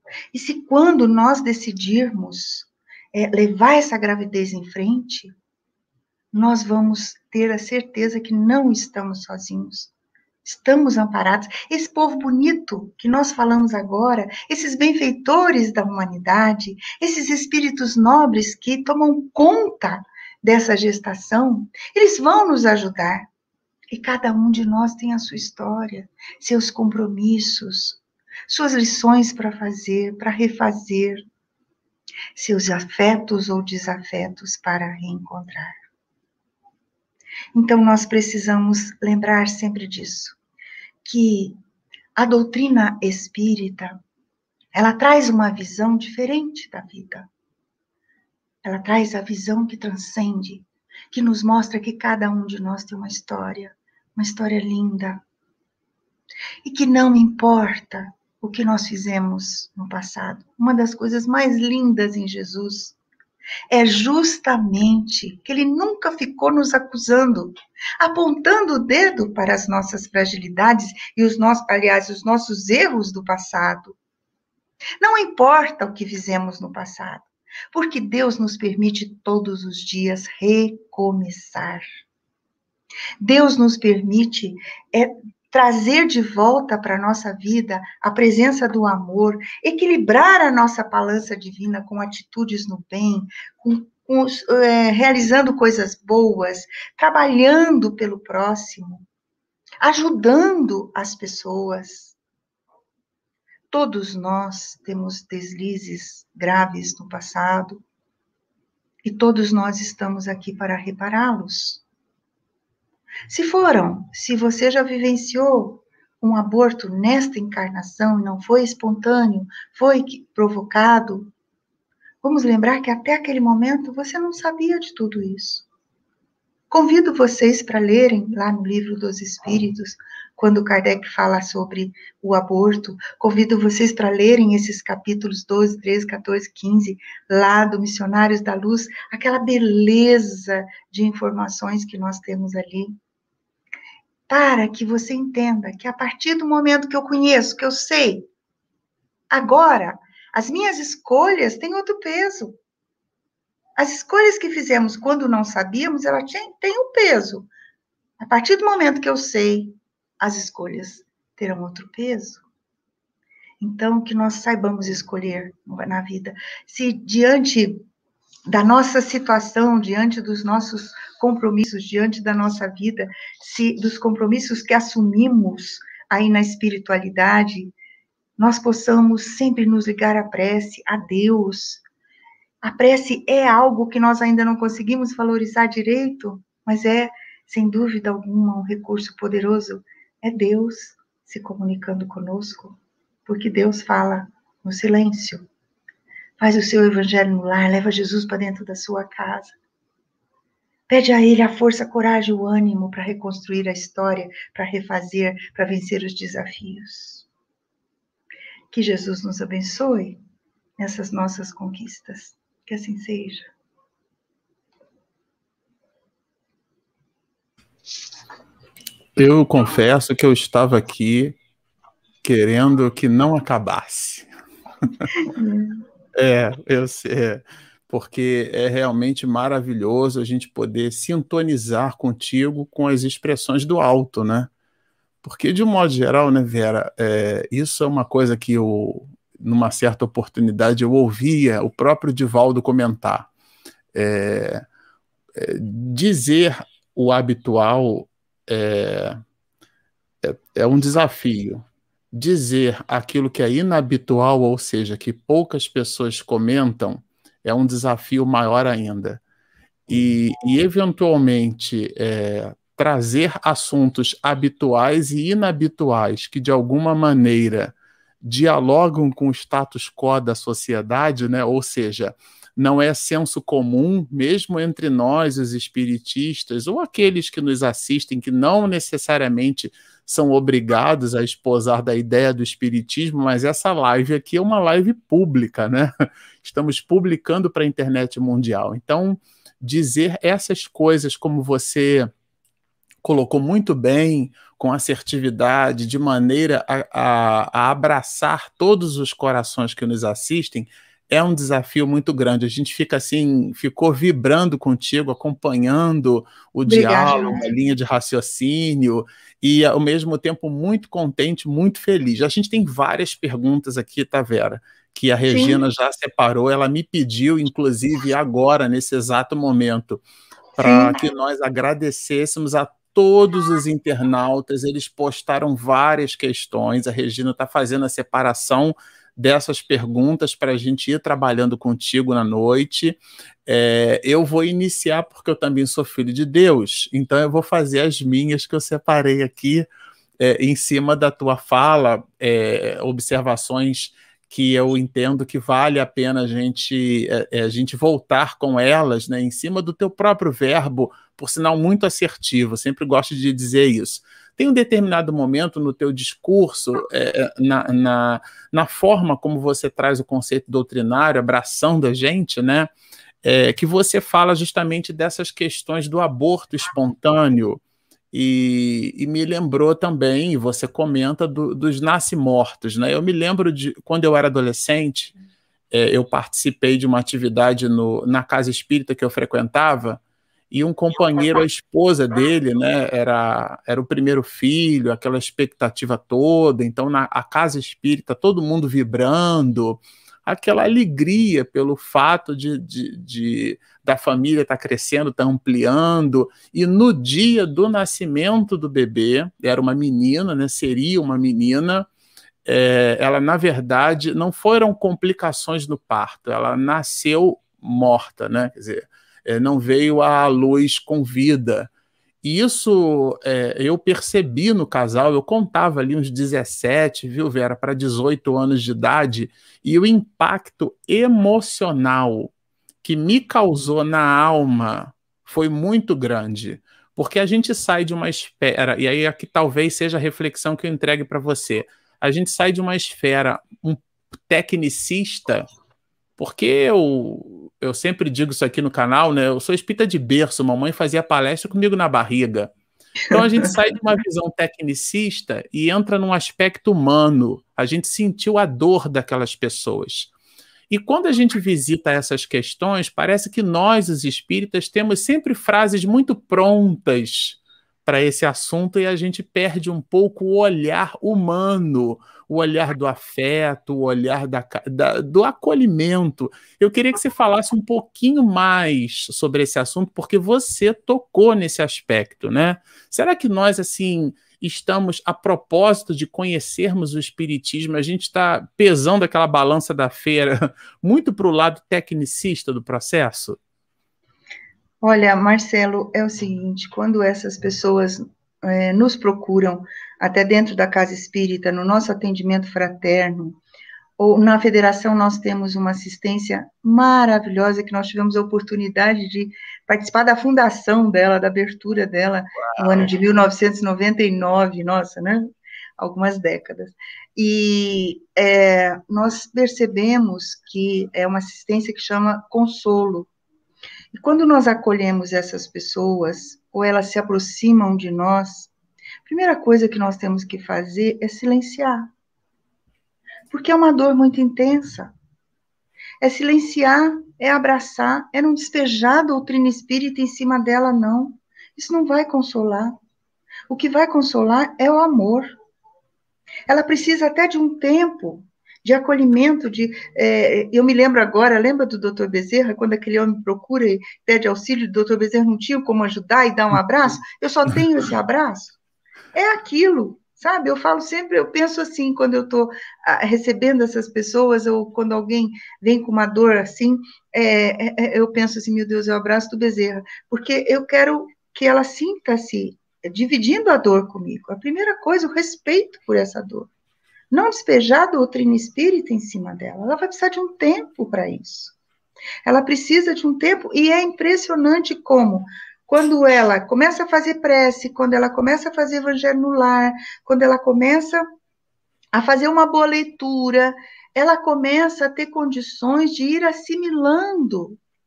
E se quando nós decidirmos levar essa gravidez em frente, nós vamos ter a certeza que não estamos sozinhos. Estamos amparados. Esse povo bonito que nós falamos agora, esses benfeitores da humanidade, esses espíritos nobres que tomam conta dessa gestação, eles vão nos ajudar. E cada um de nós tem a sua história, seus compromissos, suas lições para fazer, para refazer, seus afetos ou desafetos para reencontrar. Então, nós precisamos lembrar sempre disso, que a doutrina espírita, ela traz uma visão diferente da vida. Ela traz a visão que transcende, que nos mostra que cada um de nós tem uma história linda, e que não importa o que nós fizemos no passado. Uma das coisas mais lindas em Jesus é justamente que ele nunca ficou nos acusando, apontando o dedo para as nossas fragilidades e os nossos erros do passado. Não importa o que fizemos no passado, porque Deus nos permite todos os dias recomeçar. Deus nos permite trazer de volta para a nossa vida a presença do amor, equilibrar a nossa balança divina com atitudes no bem, realizando coisas boas, trabalhando pelo próximo, ajudando as pessoas. Todos nós temos deslizes graves no passado e todos nós estamos aqui para repará-los. Se você já vivenciou um aborto nesta encarnação e não foi espontâneo, foi provocado, vamos lembrar que até aquele momento você não sabia de tudo isso. Convido vocês para lerem lá no Livro dos Espíritos, quando Kardec fala sobre o aborto, convido vocês para lerem esses capítulos 12, 13, 14, 15, lá do Missionários da Luz, aquela beleza de informações que nós temos ali, para que você entenda que a partir do momento que eu conheço, que eu sei, agora, as minhas escolhas têm outro peso. As escolhas que fizemos quando não sabíamos, ela tem um peso. A partir do momento que eu sei, as escolhas terão outro peso. Então, que nós saibamos escolher na vida. Se diante da nossa situação, diante dos nossos compromissos, diante da nossa vida, dos compromissos que assumimos aí na espiritualidade, nós possamos sempre nos ligar à prece, a Deus. A prece é algo que nós ainda não conseguimos valorizar direito, mas é, sem dúvida alguma, um recurso poderoso. É Deus se comunicando conosco, porque Deus fala no silêncio. Faz o seu evangelho no lar, leva Jesus para dentro da sua casa. Pede a Ele a força, a coragem, o ânimo para reconstruir a história, para refazer, para vencer os desafios. Que Jesus nos abençoe nessas nossas conquistas. Que assim seja. Eu confesso que eu estava aqui querendo que não acabasse. Eu sei, porque é realmente maravilhoso a gente poder sintonizar contigo com as expressões do alto, né? Porque, de um modo geral, né, Vera, isso é uma coisa que numa certa oportunidade, eu ouvia o próprio Divaldo comentar. Dizer o habitual é um desafio. Dizer aquilo que é inabitual, ou seja, que poucas pessoas comentam, é um desafio maior ainda. E eventualmente, trazer assuntos habituais e inabituais que, de alguma maneira, dialogam com o status quo da sociedade, né? Ou seja, não é senso comum, mesmo entre nós, os espiritistas, ou aqueles que nos assistem, que não necessariamente são obrigados a esposar da ideia do espiritismo, mas essa live aqui é uma live pública, né? Estamos publicando para a internet mundial. Então, dizer essas coisas como você colocou muito bem, com assertividade, de maneira a abraçar todos os corações que nos assistem, é um desafio muito grande. A gente fica assim, ficou vibrando contigo, acompanhando o Obrigada. diálogo, a linha de raciocínio, e ao mesmo tempo muito contente, muito feliz. A gente tem várias perguntas aqui, tá, Vera? Que a Regina já separou, ela me pediu, inclusive agora, nesse exato momento, para que nós agradecêssemos a todos os internautas. Eles postaram várias questões, a Regina está fazendo a separação dessas perguntas para a gente ir trabalhando contigo na noite. Eu vou iniciar porque eu também sou filho de Deus, então eu vou fazer as minhas que eu separei aqui em cima da tua fala, observações que eu entendo que vale a pena a gente voltar com elas, né, em cima do teu próprio verbo, por sinal muito assertivo, sempre gosto de dizer isso. Tem um determinado momento no teu discurso, na forma como você traz o conceito doutrinário, abraçando a gente, né, que você fala justamente dessas questões do aborto espontâneo, e me lembrou também, você comenta dos nasce-mortos, né? Eu me lembro de quando eu era adolescente, eu participei de uma atividade na casa espírita que eu frequentava, e um companheiro, a esposa dele, né, era o primeiro filho, aquela expectativa toda, então a casa espírita, todo mundo vibrando, aquela alegria pelo fato da família estar crescendo, estar ampliando, e no dia do nascimento do bebê, era uma menina, né, seria uma menina, ela, na verdade, não foram complicações no parto, ela nasceu morta, né, quer dizer, não veio à luz com vida. E isso eu percebi no casal, eu contava ali uns 17, viu, Vera, para 18 anos de idade, e o impacto emocional que me causou na alma foi muito grande, porque a gente sai de uma esfera, e aí aqui talvez seja a reflexão que eu entregue para você, a gente sai de uma esfera tecnicista, porque eu sempre digo isso aqui no canal, né? Eu sou espírita de berço, mamãe fazia palestra comigo na barriga. Então a gente sai de uma visão tecnicista e entra num aspecto humano. A gente sentiu a dor daquelas pessoas. E quando a gente visita essas questões, parece que nós, os espíritas, temos sempre frases muito prontas para esse assunto e a gente perde um pouco o olhar humano, o olhar do afeto, o olhar do acolhimento. Eu queria que você falasse um pouquinho mais sobre esse assunto, porque você tocou nesse aspecto, né? Será que nós, assim, estamos, a propósito de conhecermos o Espiritismo, a gente está pesando aquela balança da feira muito para o lado tecnicista do processo? Olha, Marcelo, é o seguinte, quando essas pessoas nos procuram, até dentro da casa espírita, no nosso atendimento fraterno, ou na federação nós temos uma assistência maravilhosa, que nós tivemos a oportunidade de participar da fundação dela, da abertura dela, no ano de 1999, nossa, né? Algumas décadas. E nós percebemos que é uma assistência que chama consolo. E quando nós acolhemos essas pessoas, ou elas se aproximam de nós, a primeira coisa que nós temos que fazer é silenciar. Porque é uma dor muito intensa. É silenciar, é abraçar, é não despejar a doutrina espírita em cima dela, não. Isso não vai consolar. O que vai consolar é o amor. Ela precisa até de um tempo de acolhimento, eu me lembro agora, lembra do doutor Bezerra, quando aquele homem procura e pede auxílio, o doutor Bezerra não tinha como ajudar e dar um abraço? Eu só tenho esse abraço. É aquilo, sabe? Eu falo sempre, eu penso assim, quando eu estou recebendo essas pessoas, ou quando alguém vem com uma dor assim, eu penso assim, meu Deus, é o abraço do Bezerra, porque eu quero que ela sinta-se dividindo a dor comigo. A primeira coisa, o respeito por essa dor. Não despejar a doutrina espírita em cima dela. Ela vai precisar de um tempo para isso. Ela precisa de um tempo, e é impressionante como, quando ela começa a fazer prece, quando ela começa a fazer evangelho no lar, quando ela começa a fazer uma boa leitura, ela começa a ter condições de ir assimilando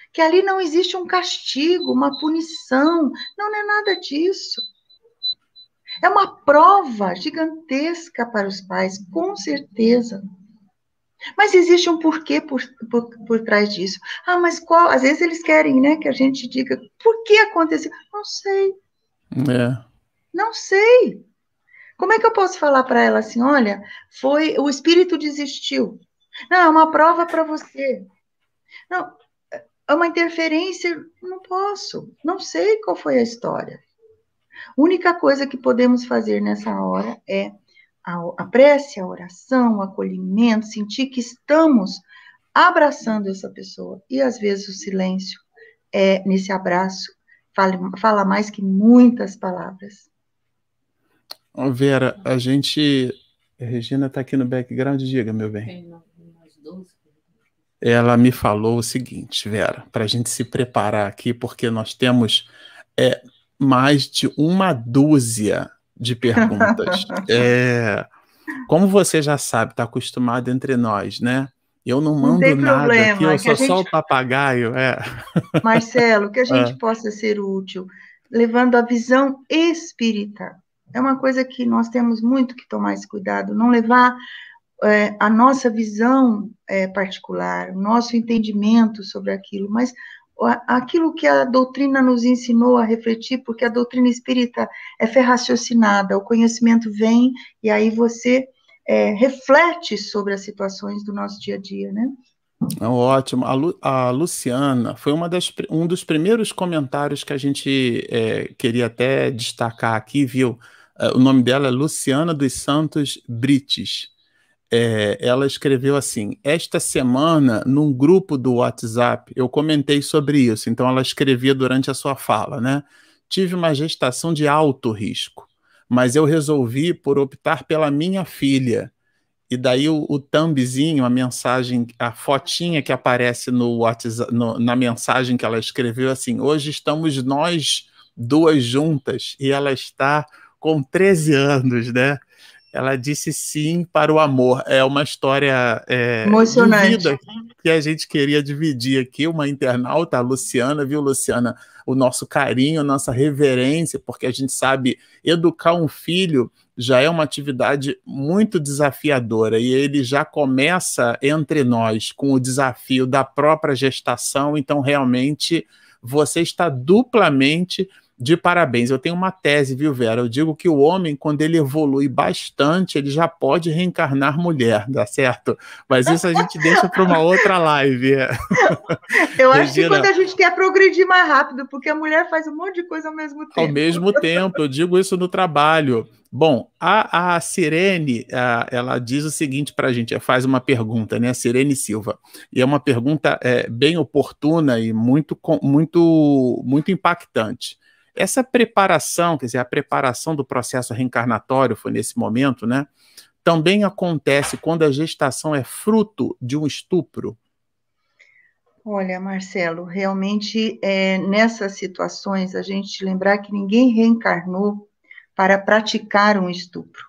que ali não existe um castigo, uma punição, não é nada disso. É uma prova gigantesca para os pais, com certeza. Mas existe um porquê por trás disso. Ah, mas qual? Às vezes eles querem, né, que a gente diga por que aconteceu. Não sei. Não sei. Como é que eu posso falar para ela assim, olha, o espírito desistiu. Não, é uma prova para você. Não, é uma interferência, não posso. Não sei qual foi a história. A única coisa que podemos fazer nessa hora é a prece, a oração, o acolhimento, sentir que estamos abraçando essa pessoa. E às vezes o silêncio nesse abraço fala mais que muitas palavras. Vera, a gente... A Regina está aqui no background, diga, meu bem. Ela me falou o seguinte, Vera, para a gente se preparar aqui, porque nós temos mais de uma dúzia de perguntas. Como você já sabe, está acostumado entre nós, né? Eu não mando nada aqui, eu sou só o papagaio. Marcelo, que a gente possa ser útil, levando a visão espírita. É uma coisa que nós temos muito que tomar esse cuidado, não levar a nossa visão particular, o nosso entendimento sobre aquilo, mas aquilo que a doutrina nos ensinou a refletir, porque a doutrina espírita é fé raciocinada, o conhecimento vem e aí você reflete sobre as situações do nosso dia a dia, né? Ótimo. A Luciana foi um dos primeiros comentários que a gente queria até destacar aqui, viu? O nome dela é Luciana dos Santos Brites. Ela escreveu assim: esta semana, num grupo do WhatsApp, eu comentei sobre isso, então ela escrevia durante a sua fala, né? Tive uma gestação de alto risco, mas eu resolvi por optar pela minha filha. E daí o thumbzinho, a mensagem, a fotinha que aparece no WhatsApp, na mensagem que ela escreveu, assim: hoje estamos nós duas juntas, e ela está com 13 anos, né? Ela disse sim para o amor. É uma história emocionante, de vida que a gente queria dividir aqui. Uma internauta, a Luciana, viu, Luciana? O nosso carinho, a nossa reverência, porque a gente sabe educar um filho já é uma atividade muito desafiadora, e ele já começa entre nós com o desafio da própria gestação, então realmente você está duplamente de parabéns. Eu tenho uma tese, viu, Vera? Eu digo que o homem, quando ele evolui bastante, ele já pode reencarnar mulher, tá certo? Mas isso a gente deixa para uma outra live. Eu acho que quando a gente quer progredir mais rápido, porque a mulher faz um monte de coisa ao mesmo tempo. Ao mesmo tempo, eu digo isso no trabalho. Bom, a Sirene, ela diz o seguinte para a gente, faz uma pergunta, né? A Sirene Silva, e é uma pergunta bem oportuna e muito impactante. Essa preparação, quer dizer, a preparação do processo reencarnatório foi nesse momento, né? Também acontece quando a gestação é fruto de um estupro? Olha, Marcelo, realmente nessas situações a gente lembrar que ninguém reencarnou para praticar um estupro.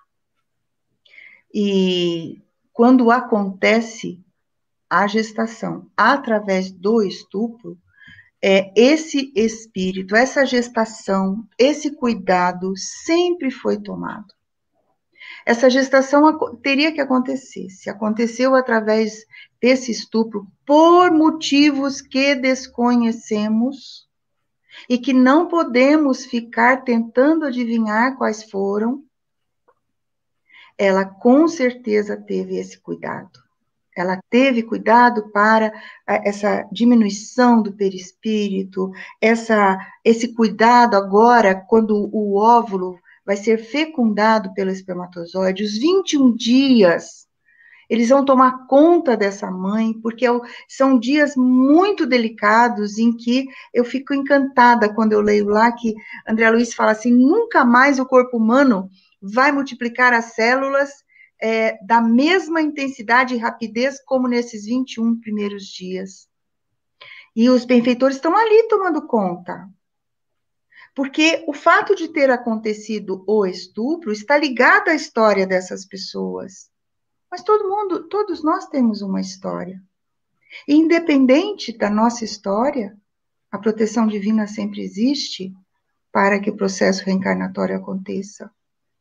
E quando acontece a gestação através do estupro, esse espírito, essa gestação, esse cuidado sempre foi tomado. Essa gestação teria que acontecer. Se aconteceu através desse estupro, por motivos que desconhecemos e que não podemos ficar tentando adivinhar quais foram, ela com certeza teve esse cuidado. Ela teve cuidado para essa diminuição do perispírito, esse cuidado agora, quando o óvulo vai ser fecundado pelo espermatozoide, os 21 dias, eles vão tomar conta dessa mãe, porque são dias muito delicados em que eu fico encantada quando eu leio lá que André Luiz fala assim, nunca mais o corpo humano vai multiplicar as células da mesma intensidade e rapidez como nesses 21 primeiros dias. E os benfeitores estão ali tomando conta. Porque o fato de ter acontecido o estupro está ligado à história dessas pessoas. Mas todos nós temos uma história. E independente da nossa história, a proteção divina sempre existe para que o processo reencarnatório aconteça.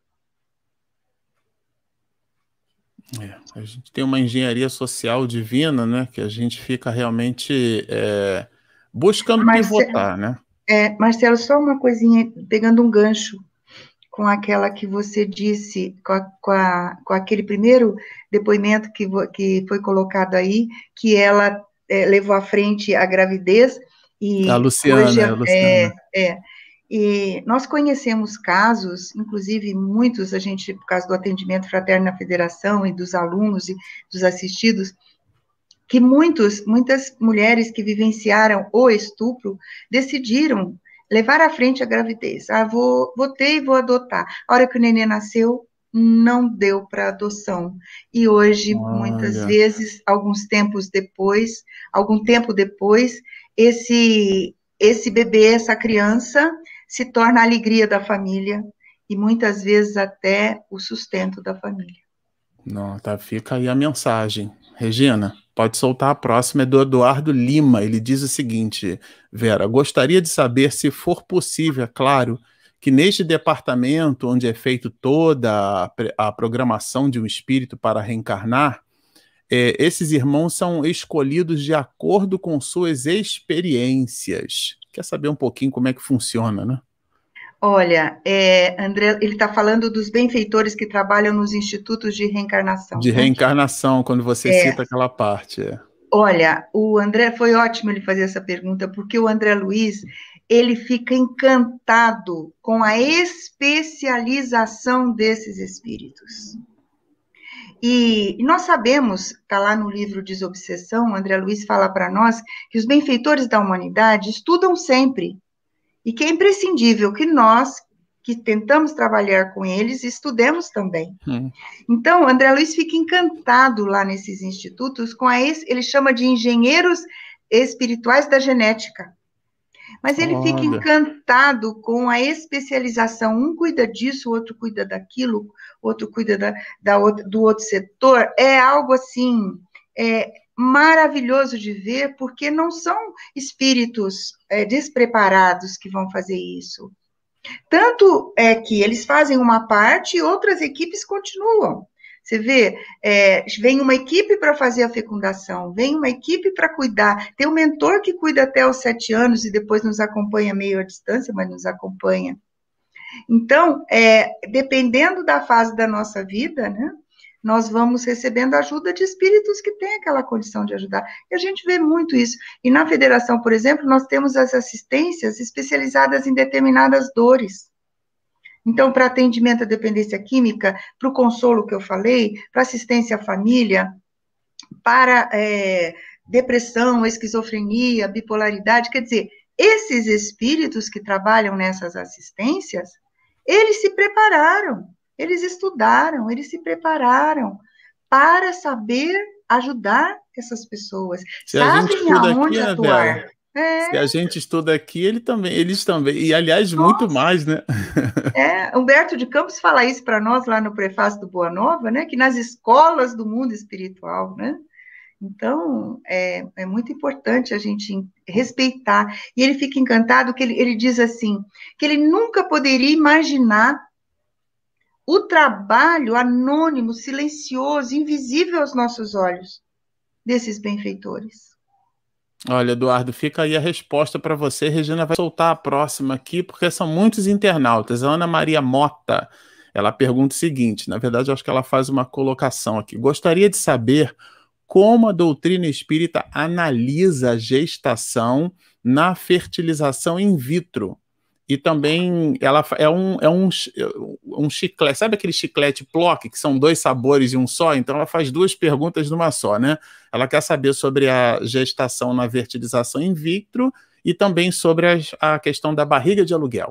A gente tem uma engenharia social divina, né, que a gente fica realmente buscando pivotar, né? Marcelo, só uma coisinha, pegando um gancho com aquela que você disse, com aquele primeiro depoimento que foi colocado aí, que ela levou à frente a gravidez, e A Luciana, hoje a Luciana. E nós conhecemos casos, inclusive muitos, a gente, por causa do atendimento fraterno na federação e dos alunos e dos assistidos, que muitas mulheres que vivenciaram o estupro decidiram levar à frente a gravidez. Vou ter e vou adotar. A hora que o neném nasceu, não deu para adoção. E hoje, muitas vezes, algum tempo depois, esse bebê, essa criança, se torna a alegria da família e muitas vezes até o sustento da família. Não, tá, fica aí a mensagem. Regina, pode soltar a próxima, é do Eduardo Lima. Ele diz o seguinte: Vera, gostaria de saber se for possível, é claro, que neste departamento onde é feito toda a programação de um espírito para reencarnar, esses irmãos são escolhidos de acordo com suas experiências. Quer saber um pouquinho como é que funciona, né? Olha, André, ele está falando dos benfeitores que trabalham nos institutos de reencarnação. De reencarnação, quando você cita aquela parte. Olha, o André, foi ótimo ele fazer essa pergunta, porque o André Luiz, ele fica encantado com a especialização desses espíritos. E nós sabemos, está lá no livro Desobsessão, o André Luiz fala para nós que os benfeitores da humanidade estudam sempre, e que é imprescindível que nós, que tentamos trabalhar com eles, estudemos também. Então, o André Luiz fica encantado lá nesses institutos com ele chama de engenheiros espirituais da genética. Mas ele fica encantado com a especialização. Um cuida disso, o outro cuida daquilo, outro cuida do outro setor. É algo assim, maravilhoso de ver, porque não são espíritos despreparados que vão fazer isso. Tanto é que eles fazem uma parte e outras equipes continuam. Você vê, vem uma equipe para fazer a fecundação, vem uma equipe para cuidar, tem um mentor que cuida até os 7 anos e depois nos acompanha meio à distância, mas nos acompanha. Então, dependendo da fase da nossa vida, né, nós vamos recebendo ajuda de espíritos que têm aquela condição de ajudar. E a gente vê muito isso. E na federação, por exemplo, nós temos as assistências especializadas em determinadas dores. Então, para atendimento à dependência química, para o consolo que eu falei, para assistência à família, para depressão, esquizofrenia, bipolaridade, quer dizer, esses espíritos que trabalham nessas assistências, eles se prepararam, eles estudaram, eles se prepararam para saber ajudar essas pesas. Sabem aonde atuar. Se a gente estuda aqui, eles também, e aliás, muito mais, né? Humberto de Campos fala isso para nós lá no prefácio do Boa Nova, né? Que nas escolas do mundo espiritual, né? Então, é muito importante a gente respeitar. E ele fica encantado que ele diz assim, que ele nunca poderia imaginar o trabalho anônimo, silencioso, invisível aos nossos olhos desses benfeitores. Olha, Eduardo, fica aí a resposta para você. Regina vai soltar a próxima aqui, porque são muitos internautas. A Ana Maria Mota, ela pergunta o seguinte, na verdade, eu acho que ela faz uma colocação aqui. Gostaria de saber como a doutrina espírita analisa a gestação na fertilização in vitro. E também ela é um chiclete, sabe aquele chiclete Plock, que são 2 sabores em um só? Então ela faz 2 perguntas numa só, né? Ela quer saber sobre a gestação na fertilização in vitro e também sobre a questão da barriga de aluguel.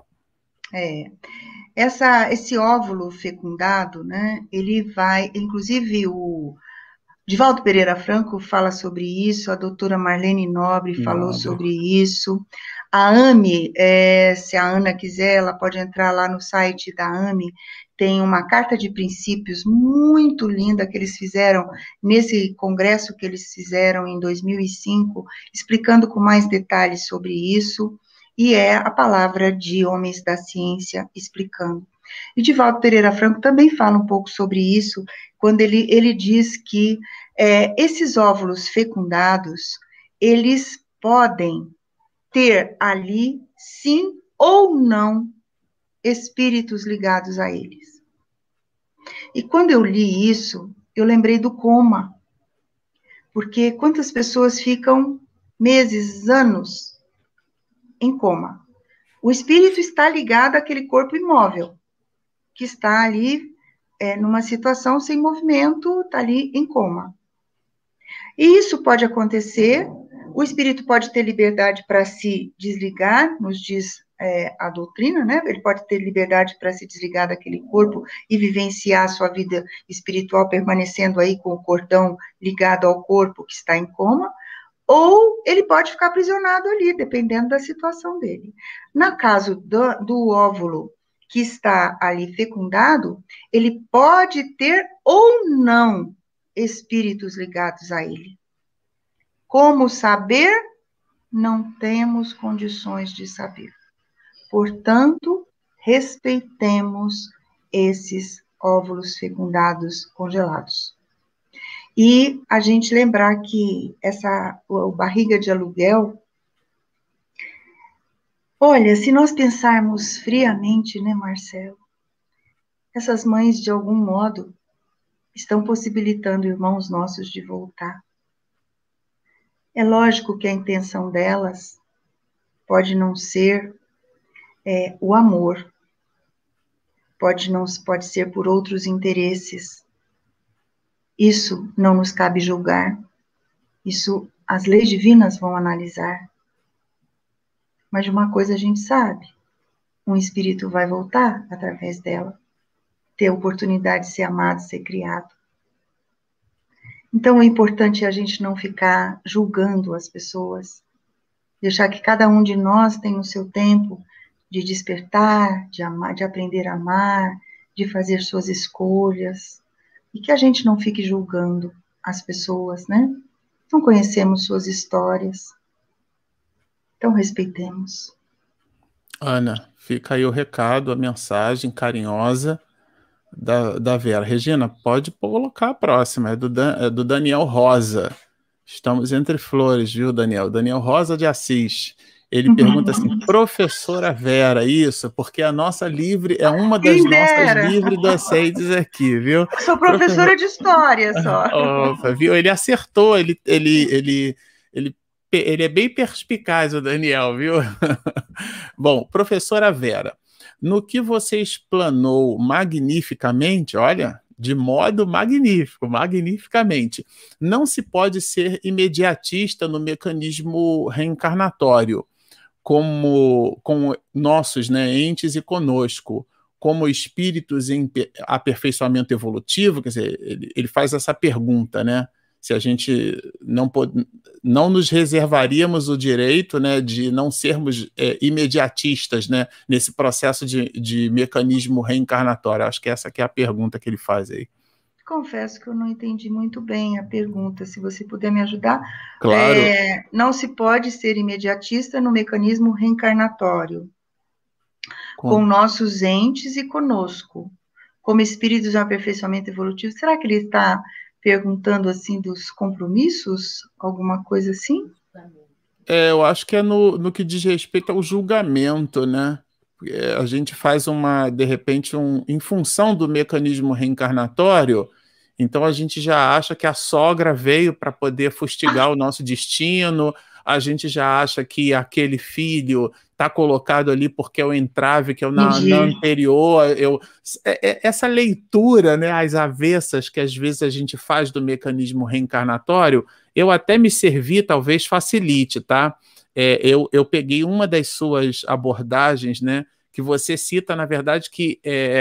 Esse óvulo fecundado, né? Ele vai, inclusive o Divaldo Pereira Franco fala sobre isso, a doutora Marlene Nobre falou sobre isso. A AME, se a Ana quiser, ela pode entrar lá no site da AME, tem uma carta de princípios muito linda que eles fizeram nesse congresso que eles fizeram em 2005, explicando com mais detalhes sobre isso, e é a palavra de homens da ciência explicando. E Divaldo Pereira Franco também fala um pouco sobre isso, quando ele diz que esses óvulos fecundados, eles podem ter ali, sim ou não, espíritos ligados a eles. E quando eu li isso, eu lembrei do coma, porque quantas pessoas ficam meses, anos em coma? O espírito está ligado àquele corpo imóvel, que está ali numa situação sem movimento, está ali em coma. E isso pode acontecer, o espírito pode ter liberdade para se desligar, nos diz a doutrina, né? Ele pode ter liberdade para se desligar daquele corpo e vivenciar a sua vida espiritual, permanecendo aí com o cordão ligado ao corpo que está em coma, ou ele pode ficar aprisionado ali, dependendo da situação dele. No caso do óvulo que está ali fecundado, ele pode ter ou não espíritos ligados a ele. Como saber? Não temos condições de saber. Portanto, respeitemos esses óvulos fecundados congelados. E a gente lembrar que o barriga de aluguel, olha, se nós pensarmos friamente, né, Marcelo, essas mães, de algum modo, estão possibilitando irmãos nossos de voltar. É lógico que a intenção delas pode não ser o amor, pode ser por outros interesses. Isso não nos cabe julgar, isso as leis divinas vão analisar. Mas de uma coisa a gente sabe, um espírito vai voltar através dela, ter a oportunidade de ser amado, ser criado. Então, o importante é a gente não ficar julgando as pessoas, deixar que cada um de nós tenha o seu tempo de despertar, de amar, de aprender a amar, de fazer suas escolhas, e que a gente não fique julgando as pessoas, né? Não conhecemos suas histórias, então respeitemos. Ana, fica aí o recado, a mensagem carinhosa da Vera. Regina, pode colocar a próxima, é do Daniel Rosa. Estamos entre flores, viu, Daniel? Daniel Rosa de Assis. Ele pergunta assim, professora Vera, isso, porque a nossa livre é uma das nossas livre docentes aqui, viu? Eu sou professora de história só. Opa, viu? Ele acertou, ele é bem perspicaz, o Daniel, viu? Bom, professora Vera, no que você explanou magnificamente, olha, de modo magnífico, magnificamente, não se pode ser imediatista no mecanismo reencarnatório, como nossos, né, entes e conosco, como espíritos em aperfeiçoamento evolutivo. Quer dizer, ele faz essa pergunta, né? Se a gente não nos reservaríamos o direito, né, de não sermos imediatistas, né, nesse processo de mecanismo reencarnatório. Acho que essa que é a pergunta que ele faz aí. Confesso que eu não entendi muito bem a pergunta, se você puder me ajudar. Claro. Não se pode ser imediatista no mecanismo reencarnatório, com nossos entes e conosco, como espíritos de aperfeiçoamento evolutivo. Será que ele está perguntando assim dos compromissos, alguma coisa assim? Eu acho que é no que diz respeito ao julgamento, né? A gente faz de repente, em função do mecanismo reencarnatório, então a gente já acha que a sogra veio para poder fustigar o nosso destino, a gente já acha que aquele filho está colocado ali porque é o entrave que é na anterior. Essa leitura, né, às avessas que às vezes a gente faz do mecanismo reencarnatório, eu até me servi, talvez facilite, tá? Eu peguei uma das suas abordagens, né, que você cita, na verdade, que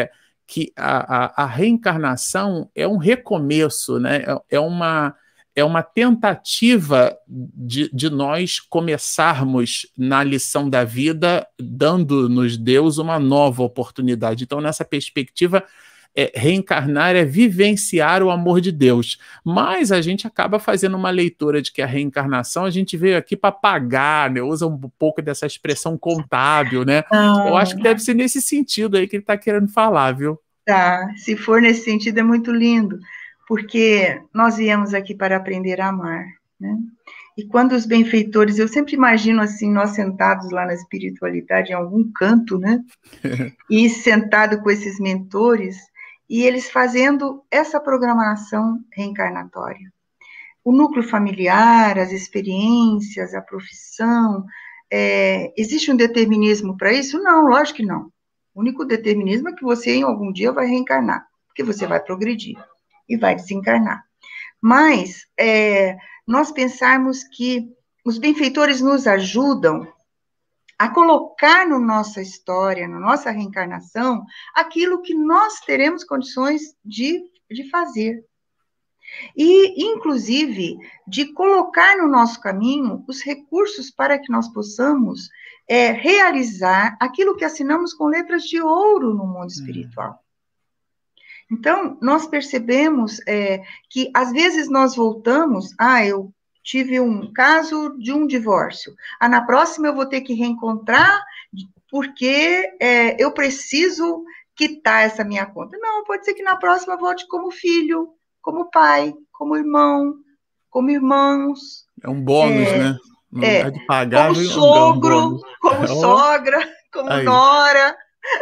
a reencarnação é um recomeço, né? É uma tentativa de nós começarmos na lição da vida, dando-nos Deus uma nova oportunidade. Então, nessa perspectiva, reencarnar é vivenciar o amor de Deus. Mas a gente acaba fazendo uma leitura de que a reencarnação, a gente veio aqui para pagar, né? Usa um pouco dessa expressão contábil, né? Eu acho que deve ser nesse sentido aí que ele está querendo falar, viu? Tá, se for nesse sentido é muito lindo, porque nós viemos aqui para aprender a amar, né? E quando os benfeitores, eu sempre imagino assim, nós sentados lá na espiritualidade, em algum canto, né? E sentado com esses mentores, e eles fazendo essa programação reencarnatória. O núcleo familiar, as experiências, a profissão, existe um determinismo para isso? Não, lógico que não. O único determinismo é que você em algum dia vai reencarnar, porque você vai progredir e vai desencarnar. Mas nós pensarmos que os benfeitores nos ajudam a colocar na nossa história, na nossa reencarnação, aquilo que nós teremos condições de fazer. E, inclusive, de colocar no nosso caminho os recursos para que nós possamos realizar aquilo que assinamos com letras de ouro no mundo espiritual. Então, nós percebemos que, às vezes, nós voltamos, eu tive um caso de um divórcio, na próxima eu vou ter que reencontrar porque eu preciso quitar essa minha conta. Não, pode ser que na próxima eu volte como filho, como pai, como irmão, como irmãos. É um bônus, né? No lugar de pagar, como sogro, como sogra, como nora.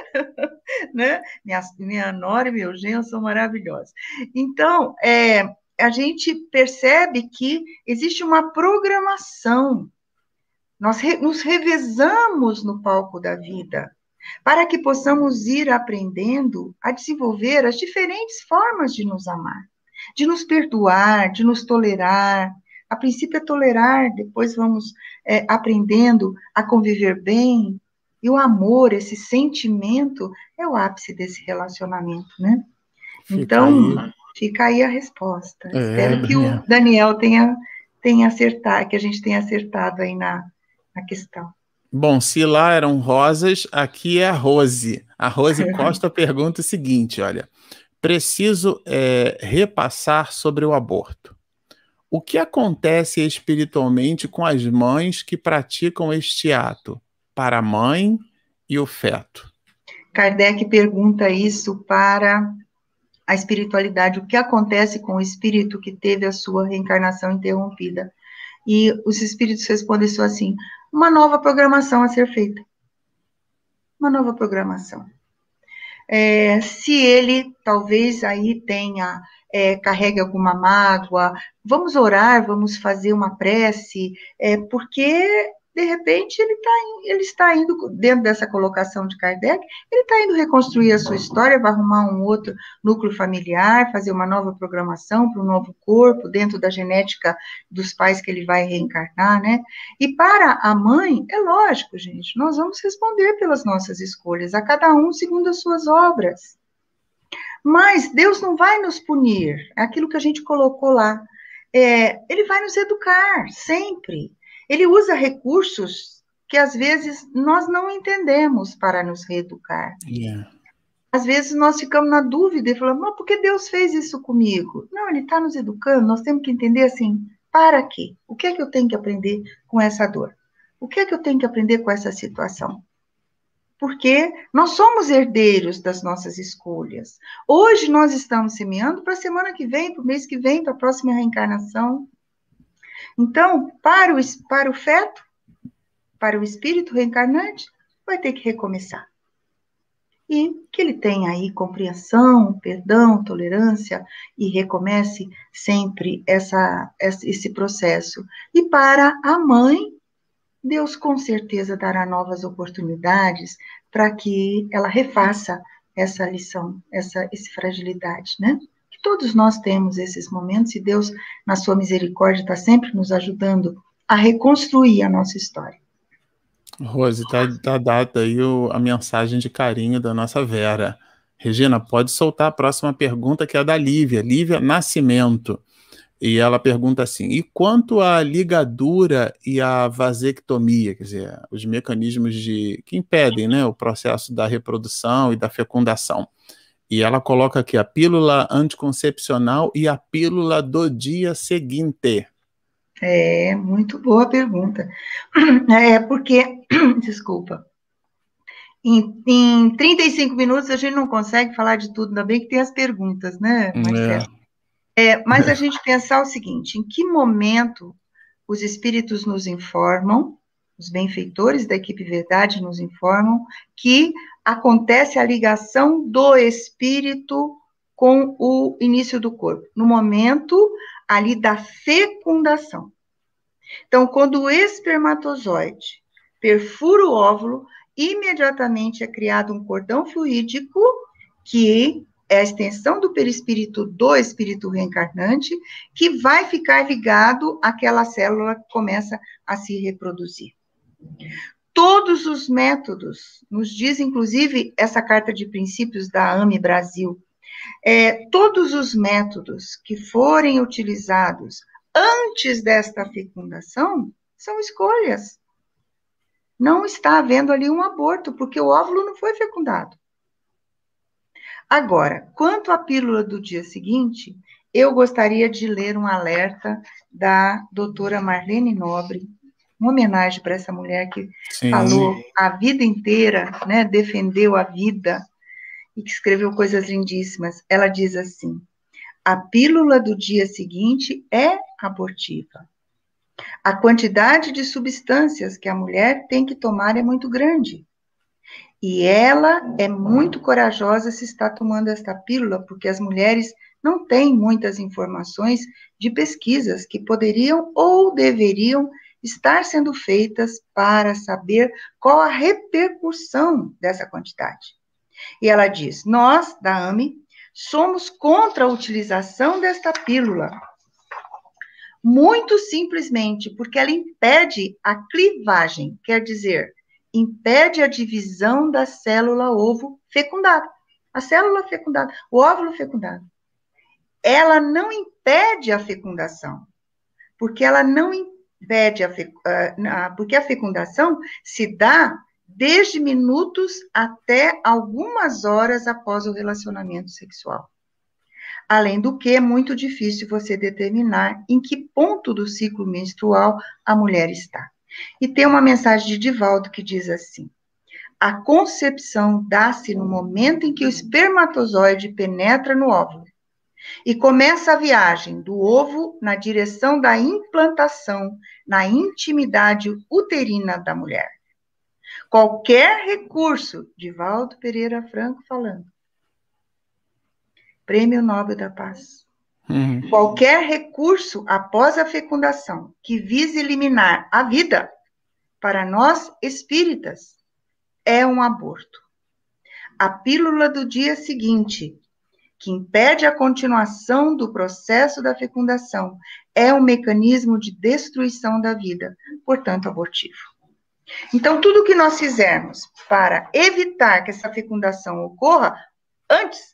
Né? Minha nora e meu genro são maravilhosos. Então, a gente percebe que existe uma programação. Nós nos revezamos no palco da vida para que possamos ir aprendendo a desenvolver as diferentes formas de nos amar, de nos perdoar, de nos tolerar. A princípio é tolerar, depois vamos aprendendo a conviver bem. E o amor, esse sentimento, é o ápice desse relacionamento, né? Então, fica aí a resposta. Espero que o Daniel tenha acertado, que a gente tenha acertado aí na questão. Bom, se lá eram rosas, aqui é a Rose. A Rose Costa pergunta o seguinte, olha, preciso repassar sobre o aborto. O que acontece espiritualmente com as mães que praticam este ato para a mãe e o feto? Kardec pergunta isso para a espiritualidade, o que acontece com o espírito que teve a sua reencarnação interrompida. E os espíritos respondem só assim, uma nova programação a ser feita. Uma nova programação. Se ele, talvez, aí carregue alguma mágoa, vamos orar, vamos fazer uma prece, porque, de repente, ele está indo, dentro dessa colocação de Kardec, ele está indo reconstruir a sua história, vai arrumar um outro núcleo familiar, fazer uma nova programação para um novo corpo, dentro da genética dos pais que ele vai reencarnar, né? E para a mãe, é lógico, gente, nós vamos responder pelas nossas escolhas, a cada um segundo as suas obras. Mas Deus não vai nos punir, é aquilo que a gente colocou lá. Ele vai nos educar, sempre. Ele usa recursos que, às vezes, nós não entendemos para nos reeducar. Às vezes, nós ficamos na dúvida e falamos, mas por que Deus fez isso comigo? Não, ele está nos educando, nós temos que entender assim, para quê? O que é que eu tenho que aprender com essa dor? O que é que eu tenho que aprender com essa situação? Porque nós somos herdeiros das nossas escolhas. Hoje nós estamos semeando para a semana que vem, para o mês que vem, para a próxima reencarnação. Então, para o feto, para o espírito reencarnante, vai ter que recomeçar. E que ele tenha aí compreensão, perdão, tolerância, e recomece sempre esse processo. E para a mãe, Deus com certeza dará novas oportunidades para que ela refaça essa lição, essa fragilidade, né? Que todos nós temos esses momentos e Deus, na sua misericórdia, está sempre nos ajudando a reconstruir a nossa história. Rose, tá dada aí a mensagem de carinho da nossa Vera. Regina, pode soltar a próxima pergunta, que é a da Lívia Nascimento. E ela pergunta assim, e quanto à ligadura e à vasectomia, quer dizer, os mecanismos que impedem, né, o processo da reprodução e da fecundação, E ela coloca aqui a pílula anticoncepcional e a pílula do dia seguinte. É, muito boa pergunta. É porque, desculpa, em 35 minutos a gente não consegue falar de tudo, ainda bem que tem as perguntas, né, Marcelo? Mas a gente pensar o seguinte, em que momento os espíritos nos informam, os benfeitores da equipe Verdade nos informam que acontece a ligação do espírito com o início do corpo, no momento ali da fecundação. Então, quando o espermatozoide perfura o óvulo, imediatamente é criado um cordão fluídico, que é a extensão do perispírito do espírito reencarnante, que vai ficar ligado àquela célula que começa a se reproduzir. Todos os métodos, nos diz inclusive essa carta de princípios da AME Brasil, todos os métodos que forem utilizados antes desta fecundação são escolhas. Não está havendo ali um aborto, porque o óvulo não foi fecundado. Agora, quanto à pílula do dia seguinte, eu gostaria de ler um alerta da doutora Marlene Nobre, uma homenagem para essa mulher que falou a vida inteira, né, defendeu a vida e que escreveu coisas lindíssimas. Ela diz assim: a pílula do dia seguinte é abortiva. A quantidade de substâncias que a mulher tem que tomar é muito grande. E ela é muito corajosa se está tomando esta pílula, porque as mulheres não têm muitas informações de pesquisas que poderiam ou deveriam estar sendo feitas para saber qual a repercussão dessa quantidade. E ela diz: nós, da AME, somos contra a utilização desta pílula, muito simplesmente porque ela impede a clivagem, quer dizer, impede a divisão da célula ovo fecundada. A célula fecundada, o óvulo fecundado. Ela não impede a fecundação, porque ela não impede porque a fecundação se dá desde minutos até algumas horas após o relacionamento sexual. Além do que, é muito difícil você determinar em que ponto do ciclo menstrual a mulher está. E tem uma mensagem de Divaldo que diz assim: a concepção dá-se no momento em que o espermatozoide penetra no óvulo e começa a viagem do ovo na direção da implantação na intimidade uterina da mulher. Qualquer recurso, Divaldo Pereira Franco falando, Prêmio Nobel da Paz. Qualquer recurso após a fecundação que vise eliminar a vida, para nós espíritas, é um aborto. A pílula do dia seguinte, que impede a continuação do processo da fecundação, é um mecanismo de destruição da vida, portanto abortivo. Então, tudo que nós fizermos para evitar que essa fecundação ocorra antes,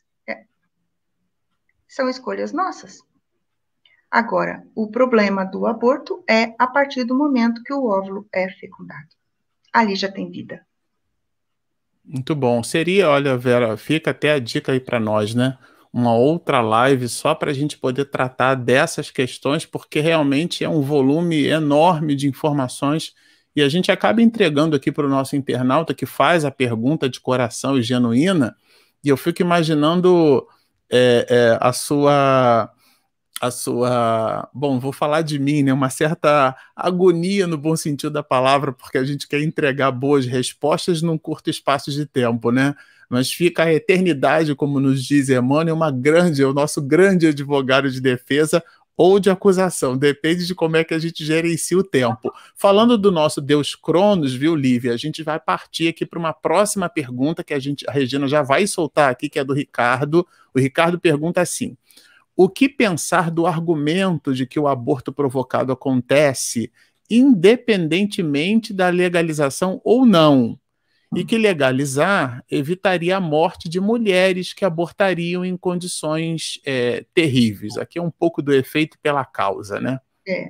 são escolhas nossas. Agora, o problema do aborto é a partir do momento que o óvulo é fecundado. Ali já tem vida. Muito bom. Seria, olha, Vera, fica até a dica aí para nós, né? Uma outra live só para a gente poder tratar dessas questões, porque realmente é um volume enorme de informações e a gente acaba entregando aqui para o nosso internauta que faz a pergunta de coração e genuína, e eu fico imaginando a sua, bom, vou falar de mim, né? Uma certa agonia no bom sentido da palavra, porque a gente quer entregar boas respostas num curto espaço de tempo, né? Mas fica a eternidade, como nos diz Emmanuel, é o nosso grande advogado de defesa ou de acusação, depende de como é que a gente gerencia o tempo. Falando do nosso Deus Cronos, viu, Lívia? A gente vai partir aqui para uma próxima pergunta que a Regina já vai soltar aqui, que é do Ricardo. O Ricardo pergunta assim: o que pensar do argumento de que o aborto provocado acontece independentemente da legalização ou não, e que legalizar evitaria a morte de mulheres que abortariam em condições terríveis? Aqui é um pouco do efeito pela causa, né?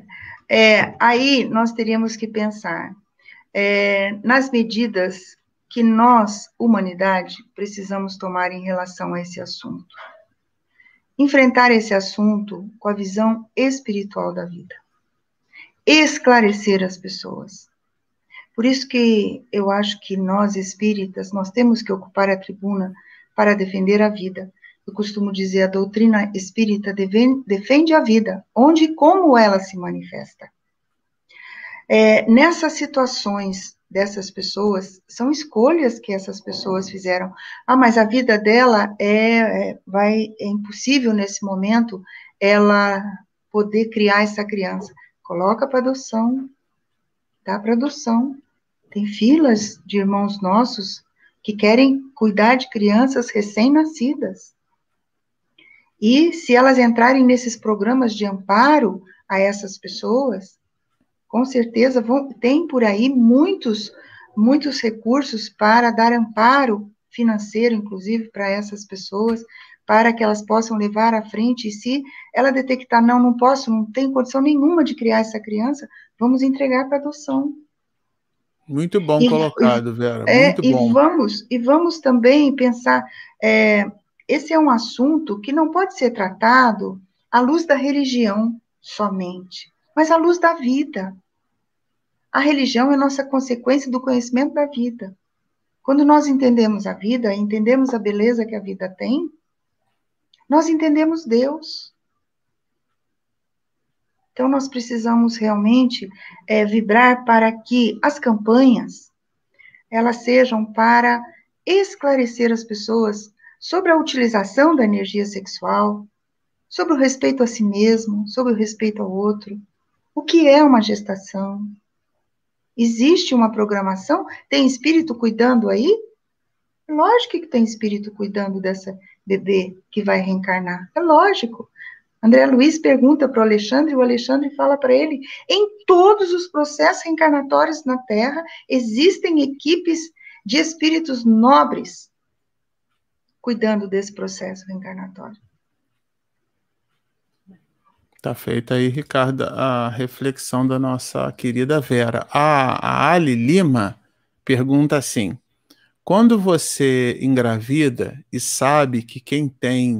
Aí nós teríamos que pensar nas medidas que nós, humanidade, precisamos tomar em relação a esse assunto? Enfrentar esse assunto com a visão espiritual da vida. Esclarecer as pessoas. Por isso que eu acho que nós, espíritas, nós temos que ocupar a tribuna para defender a vida. Eu costumo dizer, a doutrina espírita defende a vida, onde e como ela se manifesta. Nessas situações dessas pessoas, são escolhas que essas pessoas fizeram. Ah, mas a vida dela é impossível nesse momento ela poder criar essa criança. Coloca para adoção, dá para adoção. Tem filas de irmãos nossos que querem cuidar de crianças recém-nascidas. E se elas entrarem nesses programas de amparo a essas pessoas, com certeza tem por aí muitos recursos para dar amparo financeiro, inclusive, para essas pessoas, para que elas possam levar à frente. E se ela detectar, não posso, não tenho condição nenhuma de criar essa criança, vamos entregar para adoção. Muito bom colocado, Vera, muito bom. E vamos também pensar, esse é um assunto que não pode ser tratado à luz da religião somente, mas à luz da vida. A religião é nossa consequência do conhecimento da vida. Quando nós entendemos a vida, entendemos a beleza que a vida tem, nós entendemos Deus. Então, nós precisamos realmente vibrar para que as campanhas, elas sejam para esclarecer as pessoas sobre a utilização da energia sexual, sobre o respeito a si mesmo, sobre o respeito ao outro, o que é uma gestação. Existe uma programação? Tem espírito cuidando aí? Lógico que tem espírito cuidando dessa bebê que vai reencarnar. É lógico. André Luiz pergunta para o Alexandre, e o Alexandre fala para ele, em todos os processos reencarnatórios na Terra, existem equipes de espíritos nobres cuidando desse processo reencarnatório. Tá feita aí, Ricardo, a reflexão da nossa querida Vera. A Ali Lima pergunta assim: quando você engravida e sabe que quem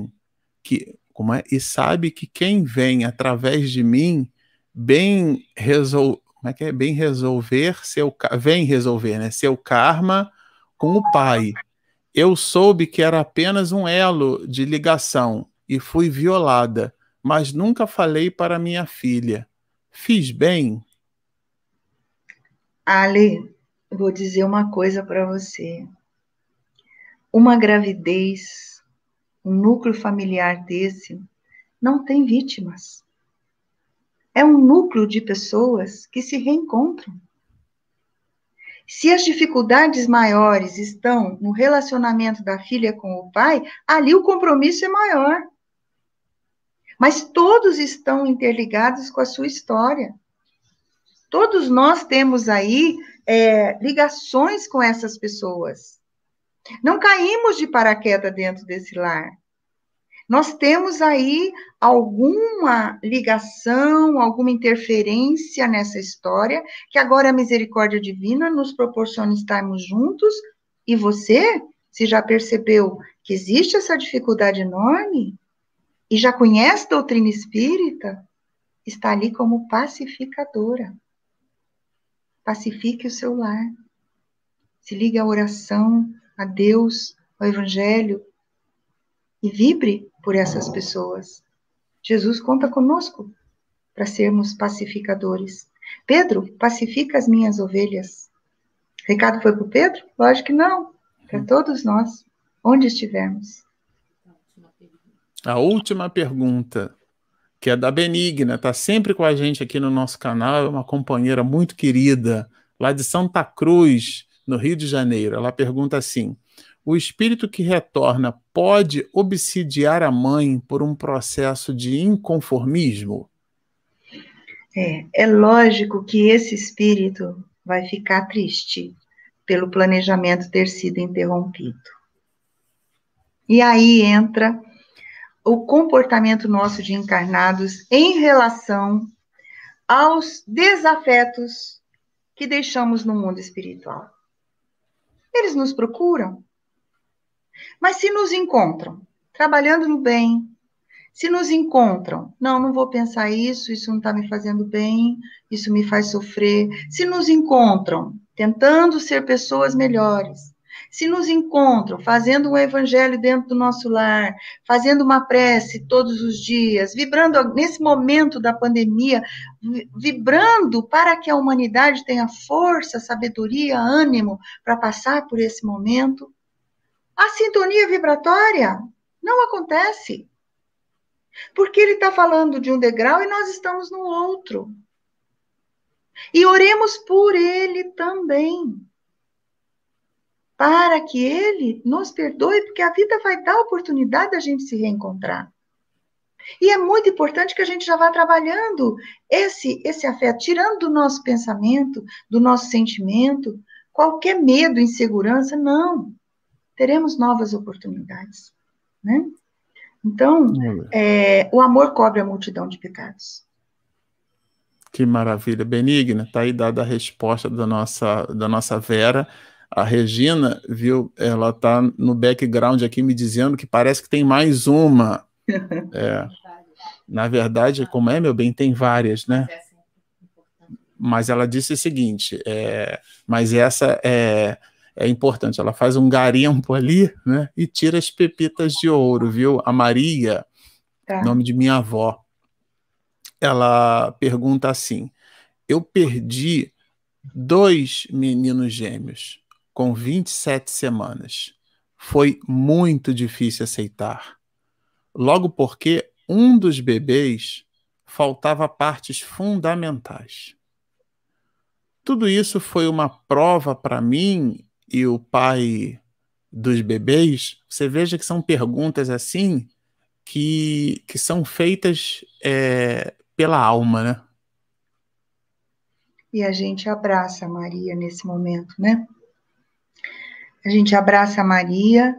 vem através de mim vem resolver seu karma com o pai. Eu soube que era apenas um elo de ligação e fui violada, mas nunca falei para minha filha. Fiz bem? Ale, vou dizer uma coisa para você. Uma gravidez, um núcleo familiar desse, não tem vítimas. É um núcleo de pessoas que se reencontram. Se as dificuldades maiores estão no relacionamento da filha com o pai, ali o compromisso é maior. Mas todos estão interligados com a sua história. Todos nós temos aí ligações com essas pessoas. Não caímos de paraquedas dentro desse lar. Nós temos aí alguma ligação, alguma interferência nessa história, que agora a misericórdia divina nos proporciona estarmos juntos, e você, se já percebeu que existe essa dificuldade enorme, e já conhece a doutrina espírita, está ali como pacificadora. Pacifique o seu lar. Se ligue à oração, a Deus, ao Evangelho, e vibre por essas pessoas. Jesus conta conosco para sermos pacificadores. Pedro, pacifica as minhas ovelhas. O recado foi para o Pedro? Lógico que não. Para todos nós, onde estivermos. A última pergunta, que é da Benigna, está sempre com a gente aqui no nosso canal, é uma companheira muito querida, lá de Santa Cruz, no Rio de Janeiro. Ela pergunta assim: o espírito que retorna pode obsidiar a mãe por um processo de inconformismo? É lógico que esse espírito vai ficar triste pelo planejamento ter sido interrompido. E aí entra o comportamento nosso de encarnados em relação aos desafetos que deixamos no mundo espiritual. Eles nos procuram. Mas se nos encontram trabalhando no bem, se nos encontram, não vou pensar isso não está me fazendo bem, isso me faz sofrer. Se nos encontram tentando ser pessoas melhores, se nos encontram fazendo um evangelho dentro do nosso lar, fazendo uma prece todos os dias, vibrando nesse momento da pandemia, vibrando para que a humanidade tenha força, sabedoria, ânimo para passar por esse momento, a sintonia vibratória não acontece. Porque ele está falando de um degrau e nós estamos no outro. E oremos por ele também. Para que ele nos perdoe, porque a vida vai dar a oportunidade da gente se reencontrar. E é muito importante que a gente já vá trabalhando esse afeto, tirando do nosso pensamento, do nosso sentimento, qualquer medo, insegurança, não. Teremos novas oportunidades, né? Então, o amor cobre a multidão de pecados. Que maravilha, Benigna, está aí dada a resposta da nossa Vera. A Regina, viu, ela está no background aqui me dizendo que parece que tem mais uma. Na verdade, como é, meu bem, tem várias, né? Mas ela disse o seguinte, mas essa é importante, ela faz um garimpo ali, né, e tira as pepitas de ouro, viu? A Maria, nome de minha avó, ela pergunta assim, eu perdi 2 meninos gêmeos com 27 semanas. Foi muito difícil aceitar. Logo porque um dos bebês faltava partes fundamentais. Tudo isso foi uma prova para mim e o pai dos bebês. Você veja que são perguntas assim que são feitas pela alma, né? E a gente abraça a Maria nesse momento, né? A gente abraça a Maria,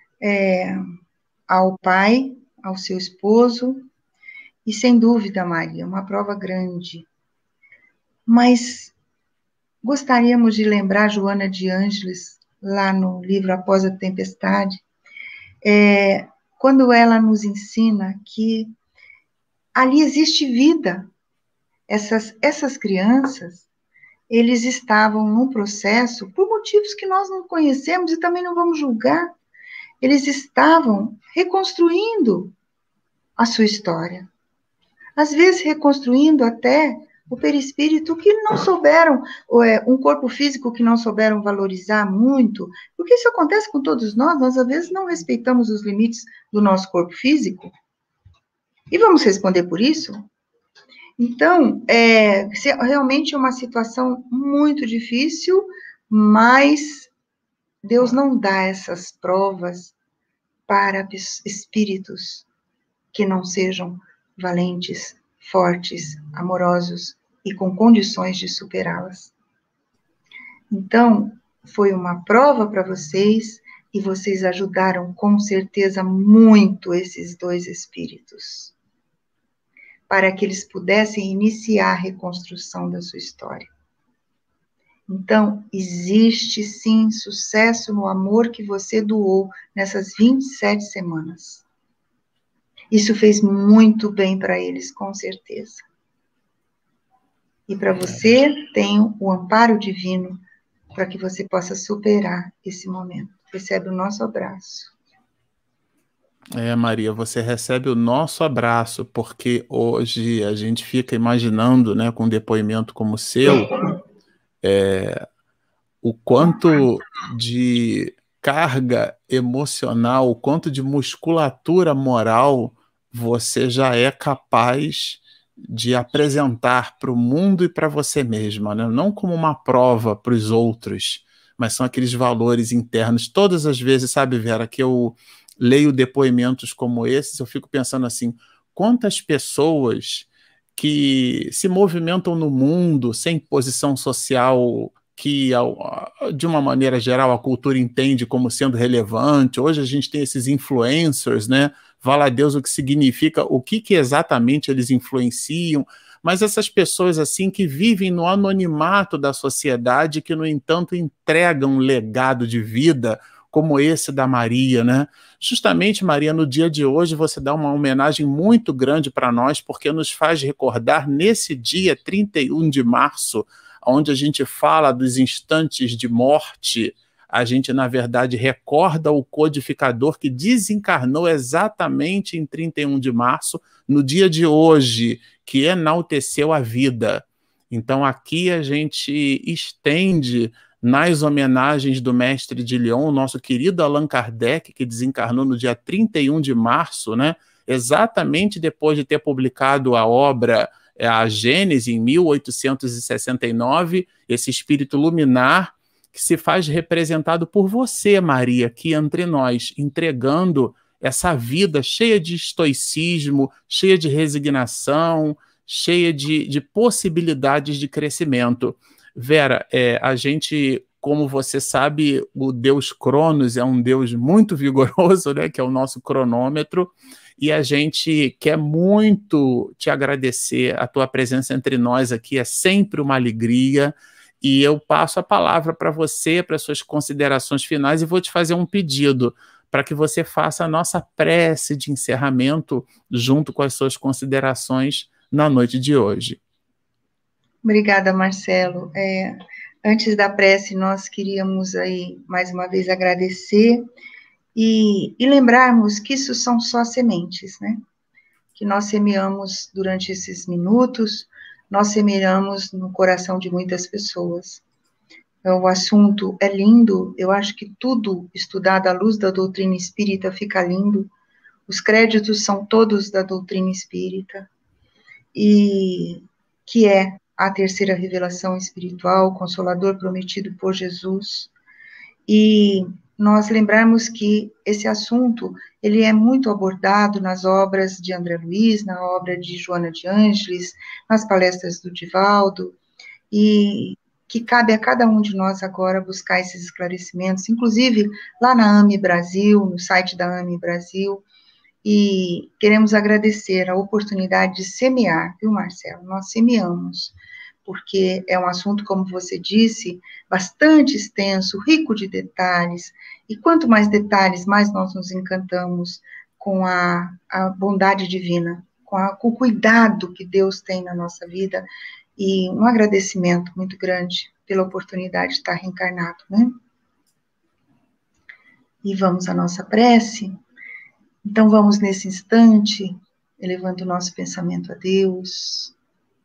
ao pai, ao seu esposo, e sem dúvida, Maria, uma prova grande. Mas gostaríamos de lembrar Joana de Ângeles, lá no livro Após a Tempestade, quando ela nos ensina que ali existe vida. Essas crianças, eles estavam num processo, por motivos que nós não conhecemos e também não vamos julgar, eles estavam reconstruindo a sua história. Às vezes reconstruindo até o perispírito que não souberam, um corpo físico que não souberam valorizar muito, porque isso acontece com todos nós às vezes não respeitamos os limites do nosso corpo físico, e vamos responder por isso? Então, realmente é uma situação muito difícil, mas Deus não dá essas provas para espíritos que não sejam valentes, fortes, amorosos e com condições de superá-las. Então, foi uma prova para vocês e vocês ajudaram com certeza muito esses 2 espíritos, para que eles pudessem iniciar a reconstrução da sua história. Então, existe sim sucesso no amor que você doou nessas 27 semanas. Isso fez muito bem para eles, com certeza. E para você, tem o amparo divino para que você possa superar esse momento. Recebe o nosso abraço. Maria, você recebe o nosso abraço, porque hoje a gente fica imaginando, né, com um depoimento como o seu, o quanto de carga emocional, o quanto de musculatura moral você já é capaz de apresentar para o mundo e para você mesma, né? Não como uma prova para os outros, mas são aqueles valores internos. Todas as vezes, sabe, Vera, que eu leio depoimentos como esses, eu fico pensando assim, quantas pessoas que se movimentam no mundo sem posição social que, de uma maneira geral, a cultura entende como sendo relevante. Hoje a gente tem esses influencers, né? Fala a Deus o que significa, o que exatamente eles influenciam, mas essas pessoas assim que vivem no anonimato da sociedade, que, no entanto, entregam um legado de vida como esse da Maria, né? Justamente, Maria, no dia de hoje você dá uma homenagem muito grande para nós, porque nos faz recordar nesse dia 31 de março, onde a gente fala dos instantes de morte, a gente, na verdade, recorda o codificador que desencarnou exatamente em 31 de março, no dia de hoje, que enalteceu a vida. Então, aqui a gente estende nas homenagens do mestre de Lyon, nosso querido Allan Kardec, que desencarnou no dia 31 de março, né? Exatamente depois de ter publicado a obra A Gênese, em 1869, esse espírito luminar que se faz representado por você, Maria, aqui entre nós, entregando essa vida cheia de estoicismo, cheia de resignação, cheia de possibilidades de crescimento. Vera, a gente, como você sabe, o Deus Cronos é um Deus muito vigoroso, né, que é o nosso cronômetro, e a gente quer muito te agradecer. A tua presença entre nós aqui é sempre uma alegria, e eu passo a palavra para você, para suas considerações finais, e vou te fazer um pedido para que você faça a nossa prece de encerramento junto com as suas considerações na noite de hoje. Obrigada, Marcelo. Antes da prece, nós queríamos aí, mais uma vez, agradecer e lembrarmos que isso são só sementes, né? Que nós semeamos durante esses minutos, nós semeamos no coração de muitas pessoas. O assunto é lindo, eu acho que tudo estudado à luz da doutrina espírita fica lindo, os créditos são todos da doutrina espírita, e que é a terceira revelação espiritual, o Consolador prometido por Jesus, e nós lembrarmos que esse assunto, ele é muito abordado nas obras de André Luiz, na obra de Joana de Ângeles, nas palestras do Divaldo, e que cabe a cada um de nós agora buscar esses esclarecimentos, inclusive lá na AME Brasil, no site da AME Brasil, e queremos agradecer a oportunidade de semear, viu, Marcelo? Nós semeamos, porque é um assunto, como você disse, bastante extenso, rico de detalhes, e quanto mais detalhes, mais nós nos encantamos com a bondade divina, com o cuidado que Deus tem na nossa vida, e um agradecimento muito grande pela oportunidade de estar reencarnado, né? E vamos à nossa prece. Então, vamos nesse instante, elevando o nosso pensamento a Deus,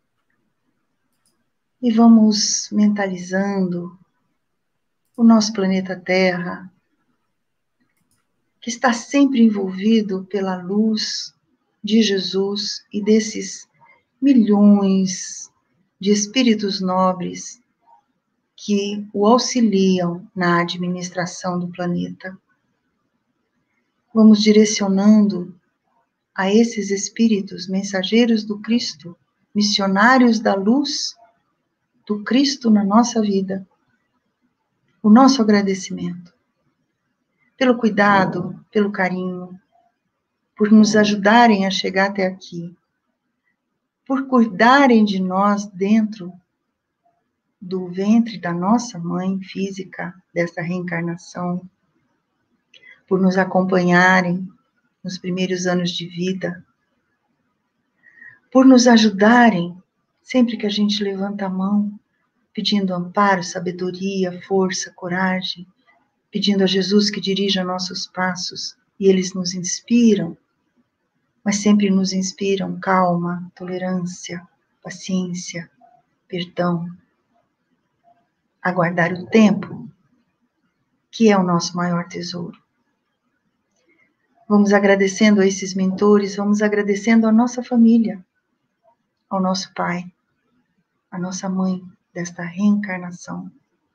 e vamos mentalizando o nosso planeta Terra, que está sempre envolvido pela luz de Jesus e desses milhões de espíritos nobres que o auxiliam na administração do planeta. Vamos direcionando a esses espíritos mensageiros do Cristo, missionários da luz do Cristo na nossa vida, o nosso agradecimento pelo cuidado, pelo carinho, por nos ajudarem a chegar até aqui, por cuidarem de nós dentro do ventre da nossa mãe física, dessa reencarnação, por nos acompanharem nos primeiros anos de vida, por nos ajudarem sempre que a gente levanta a mão, pedindo amparo, sabedoria, força, coragem, pedindo a Jesus que dirija nossos passos, e eles nos inspiram, mas sempre nos inspiram calma, tolerância, paciência, perdão, aguardar o tempo, que é o nosso maior tesouro. Vamos agradecendo a esses mentores, vamos agradecendo a nossa família, ao nosso pai, à nossa mãe desta reencarnação.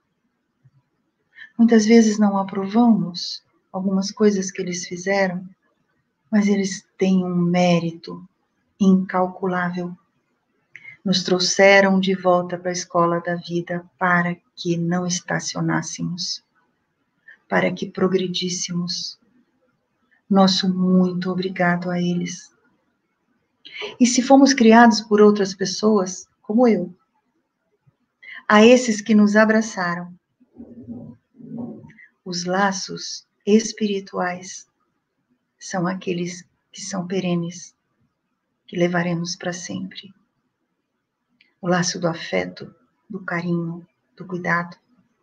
Muitas vezes não aprovamos algumas coisas que eles fizeram, mas eles têm um mérito incalculável. Nos trouxeram de volta para a escola da vida para que não estacionássemos, para que progredíssemos. Nosso muito obrigado a eles. E se fomos criados por outras pessoas, como eu, a esses que nos abraçaram, os laços espirituais são aqueles que são perenes, que levaremos para sempre. O laço do afeto, do carinho, do cuidado.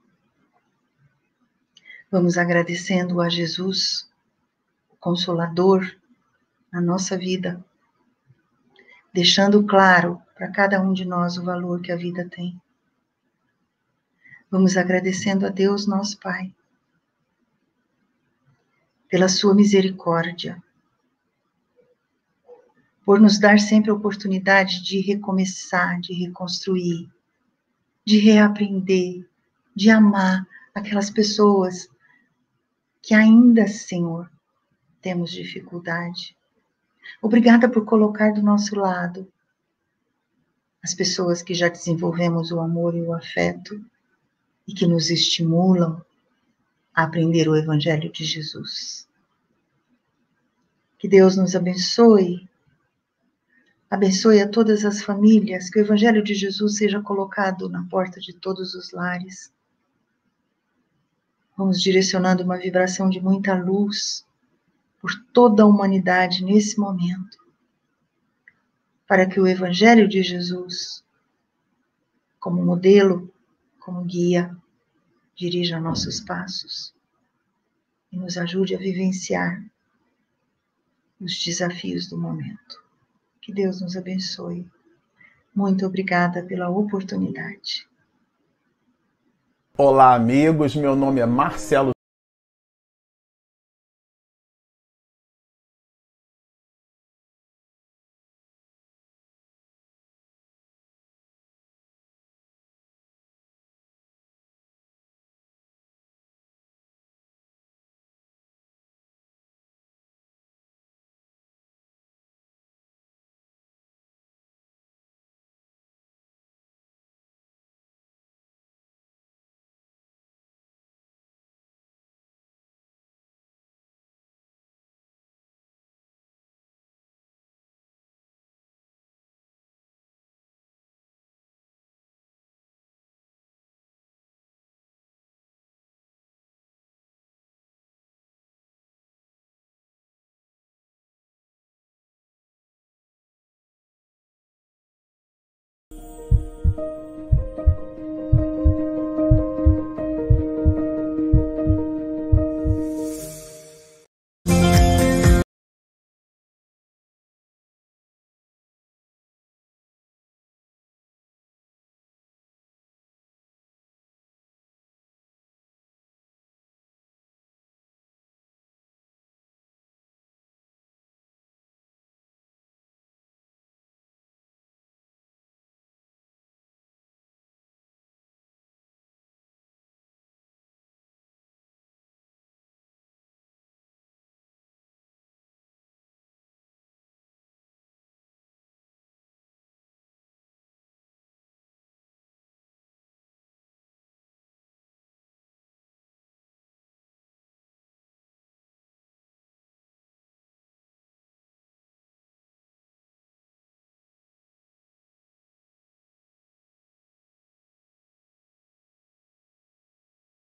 Vamos agradecendo a Jesus, o Consolador, na nossa vida, deixando claro para cada um de nós o valor que a vida tem. Vamos agradecendo a Deus, nosso Pai, pela sua misericórdia, por nos dar sempre a oportunidade de recomeçar, de reconstruir, de reaprender, de amar aquelas pessoas que ainda, Senhor, temos dificuldade. Obrigada por colocar do nosso lado as pessoas que já desenvolvemos o amor e o afeto e que nos estimulam a aprender o Evangelho de Jesus. Que Deus nos abençoe, abençoe a todas as famílias, que o Evangelho de Jesus seja colocado na porta de todos os lares. Vamos direcionando uma vibração de muita luz por toda a humanidade nesse momento, para que o Evangelho de Jesus, como modelo, como guia, dirija nossos passos e nos ajude a vivenciar os desafios do momento. Que Deus nos abençoe. Muito obrigada pela oportunidade. Olá, amigos. Meu nome é Marcelo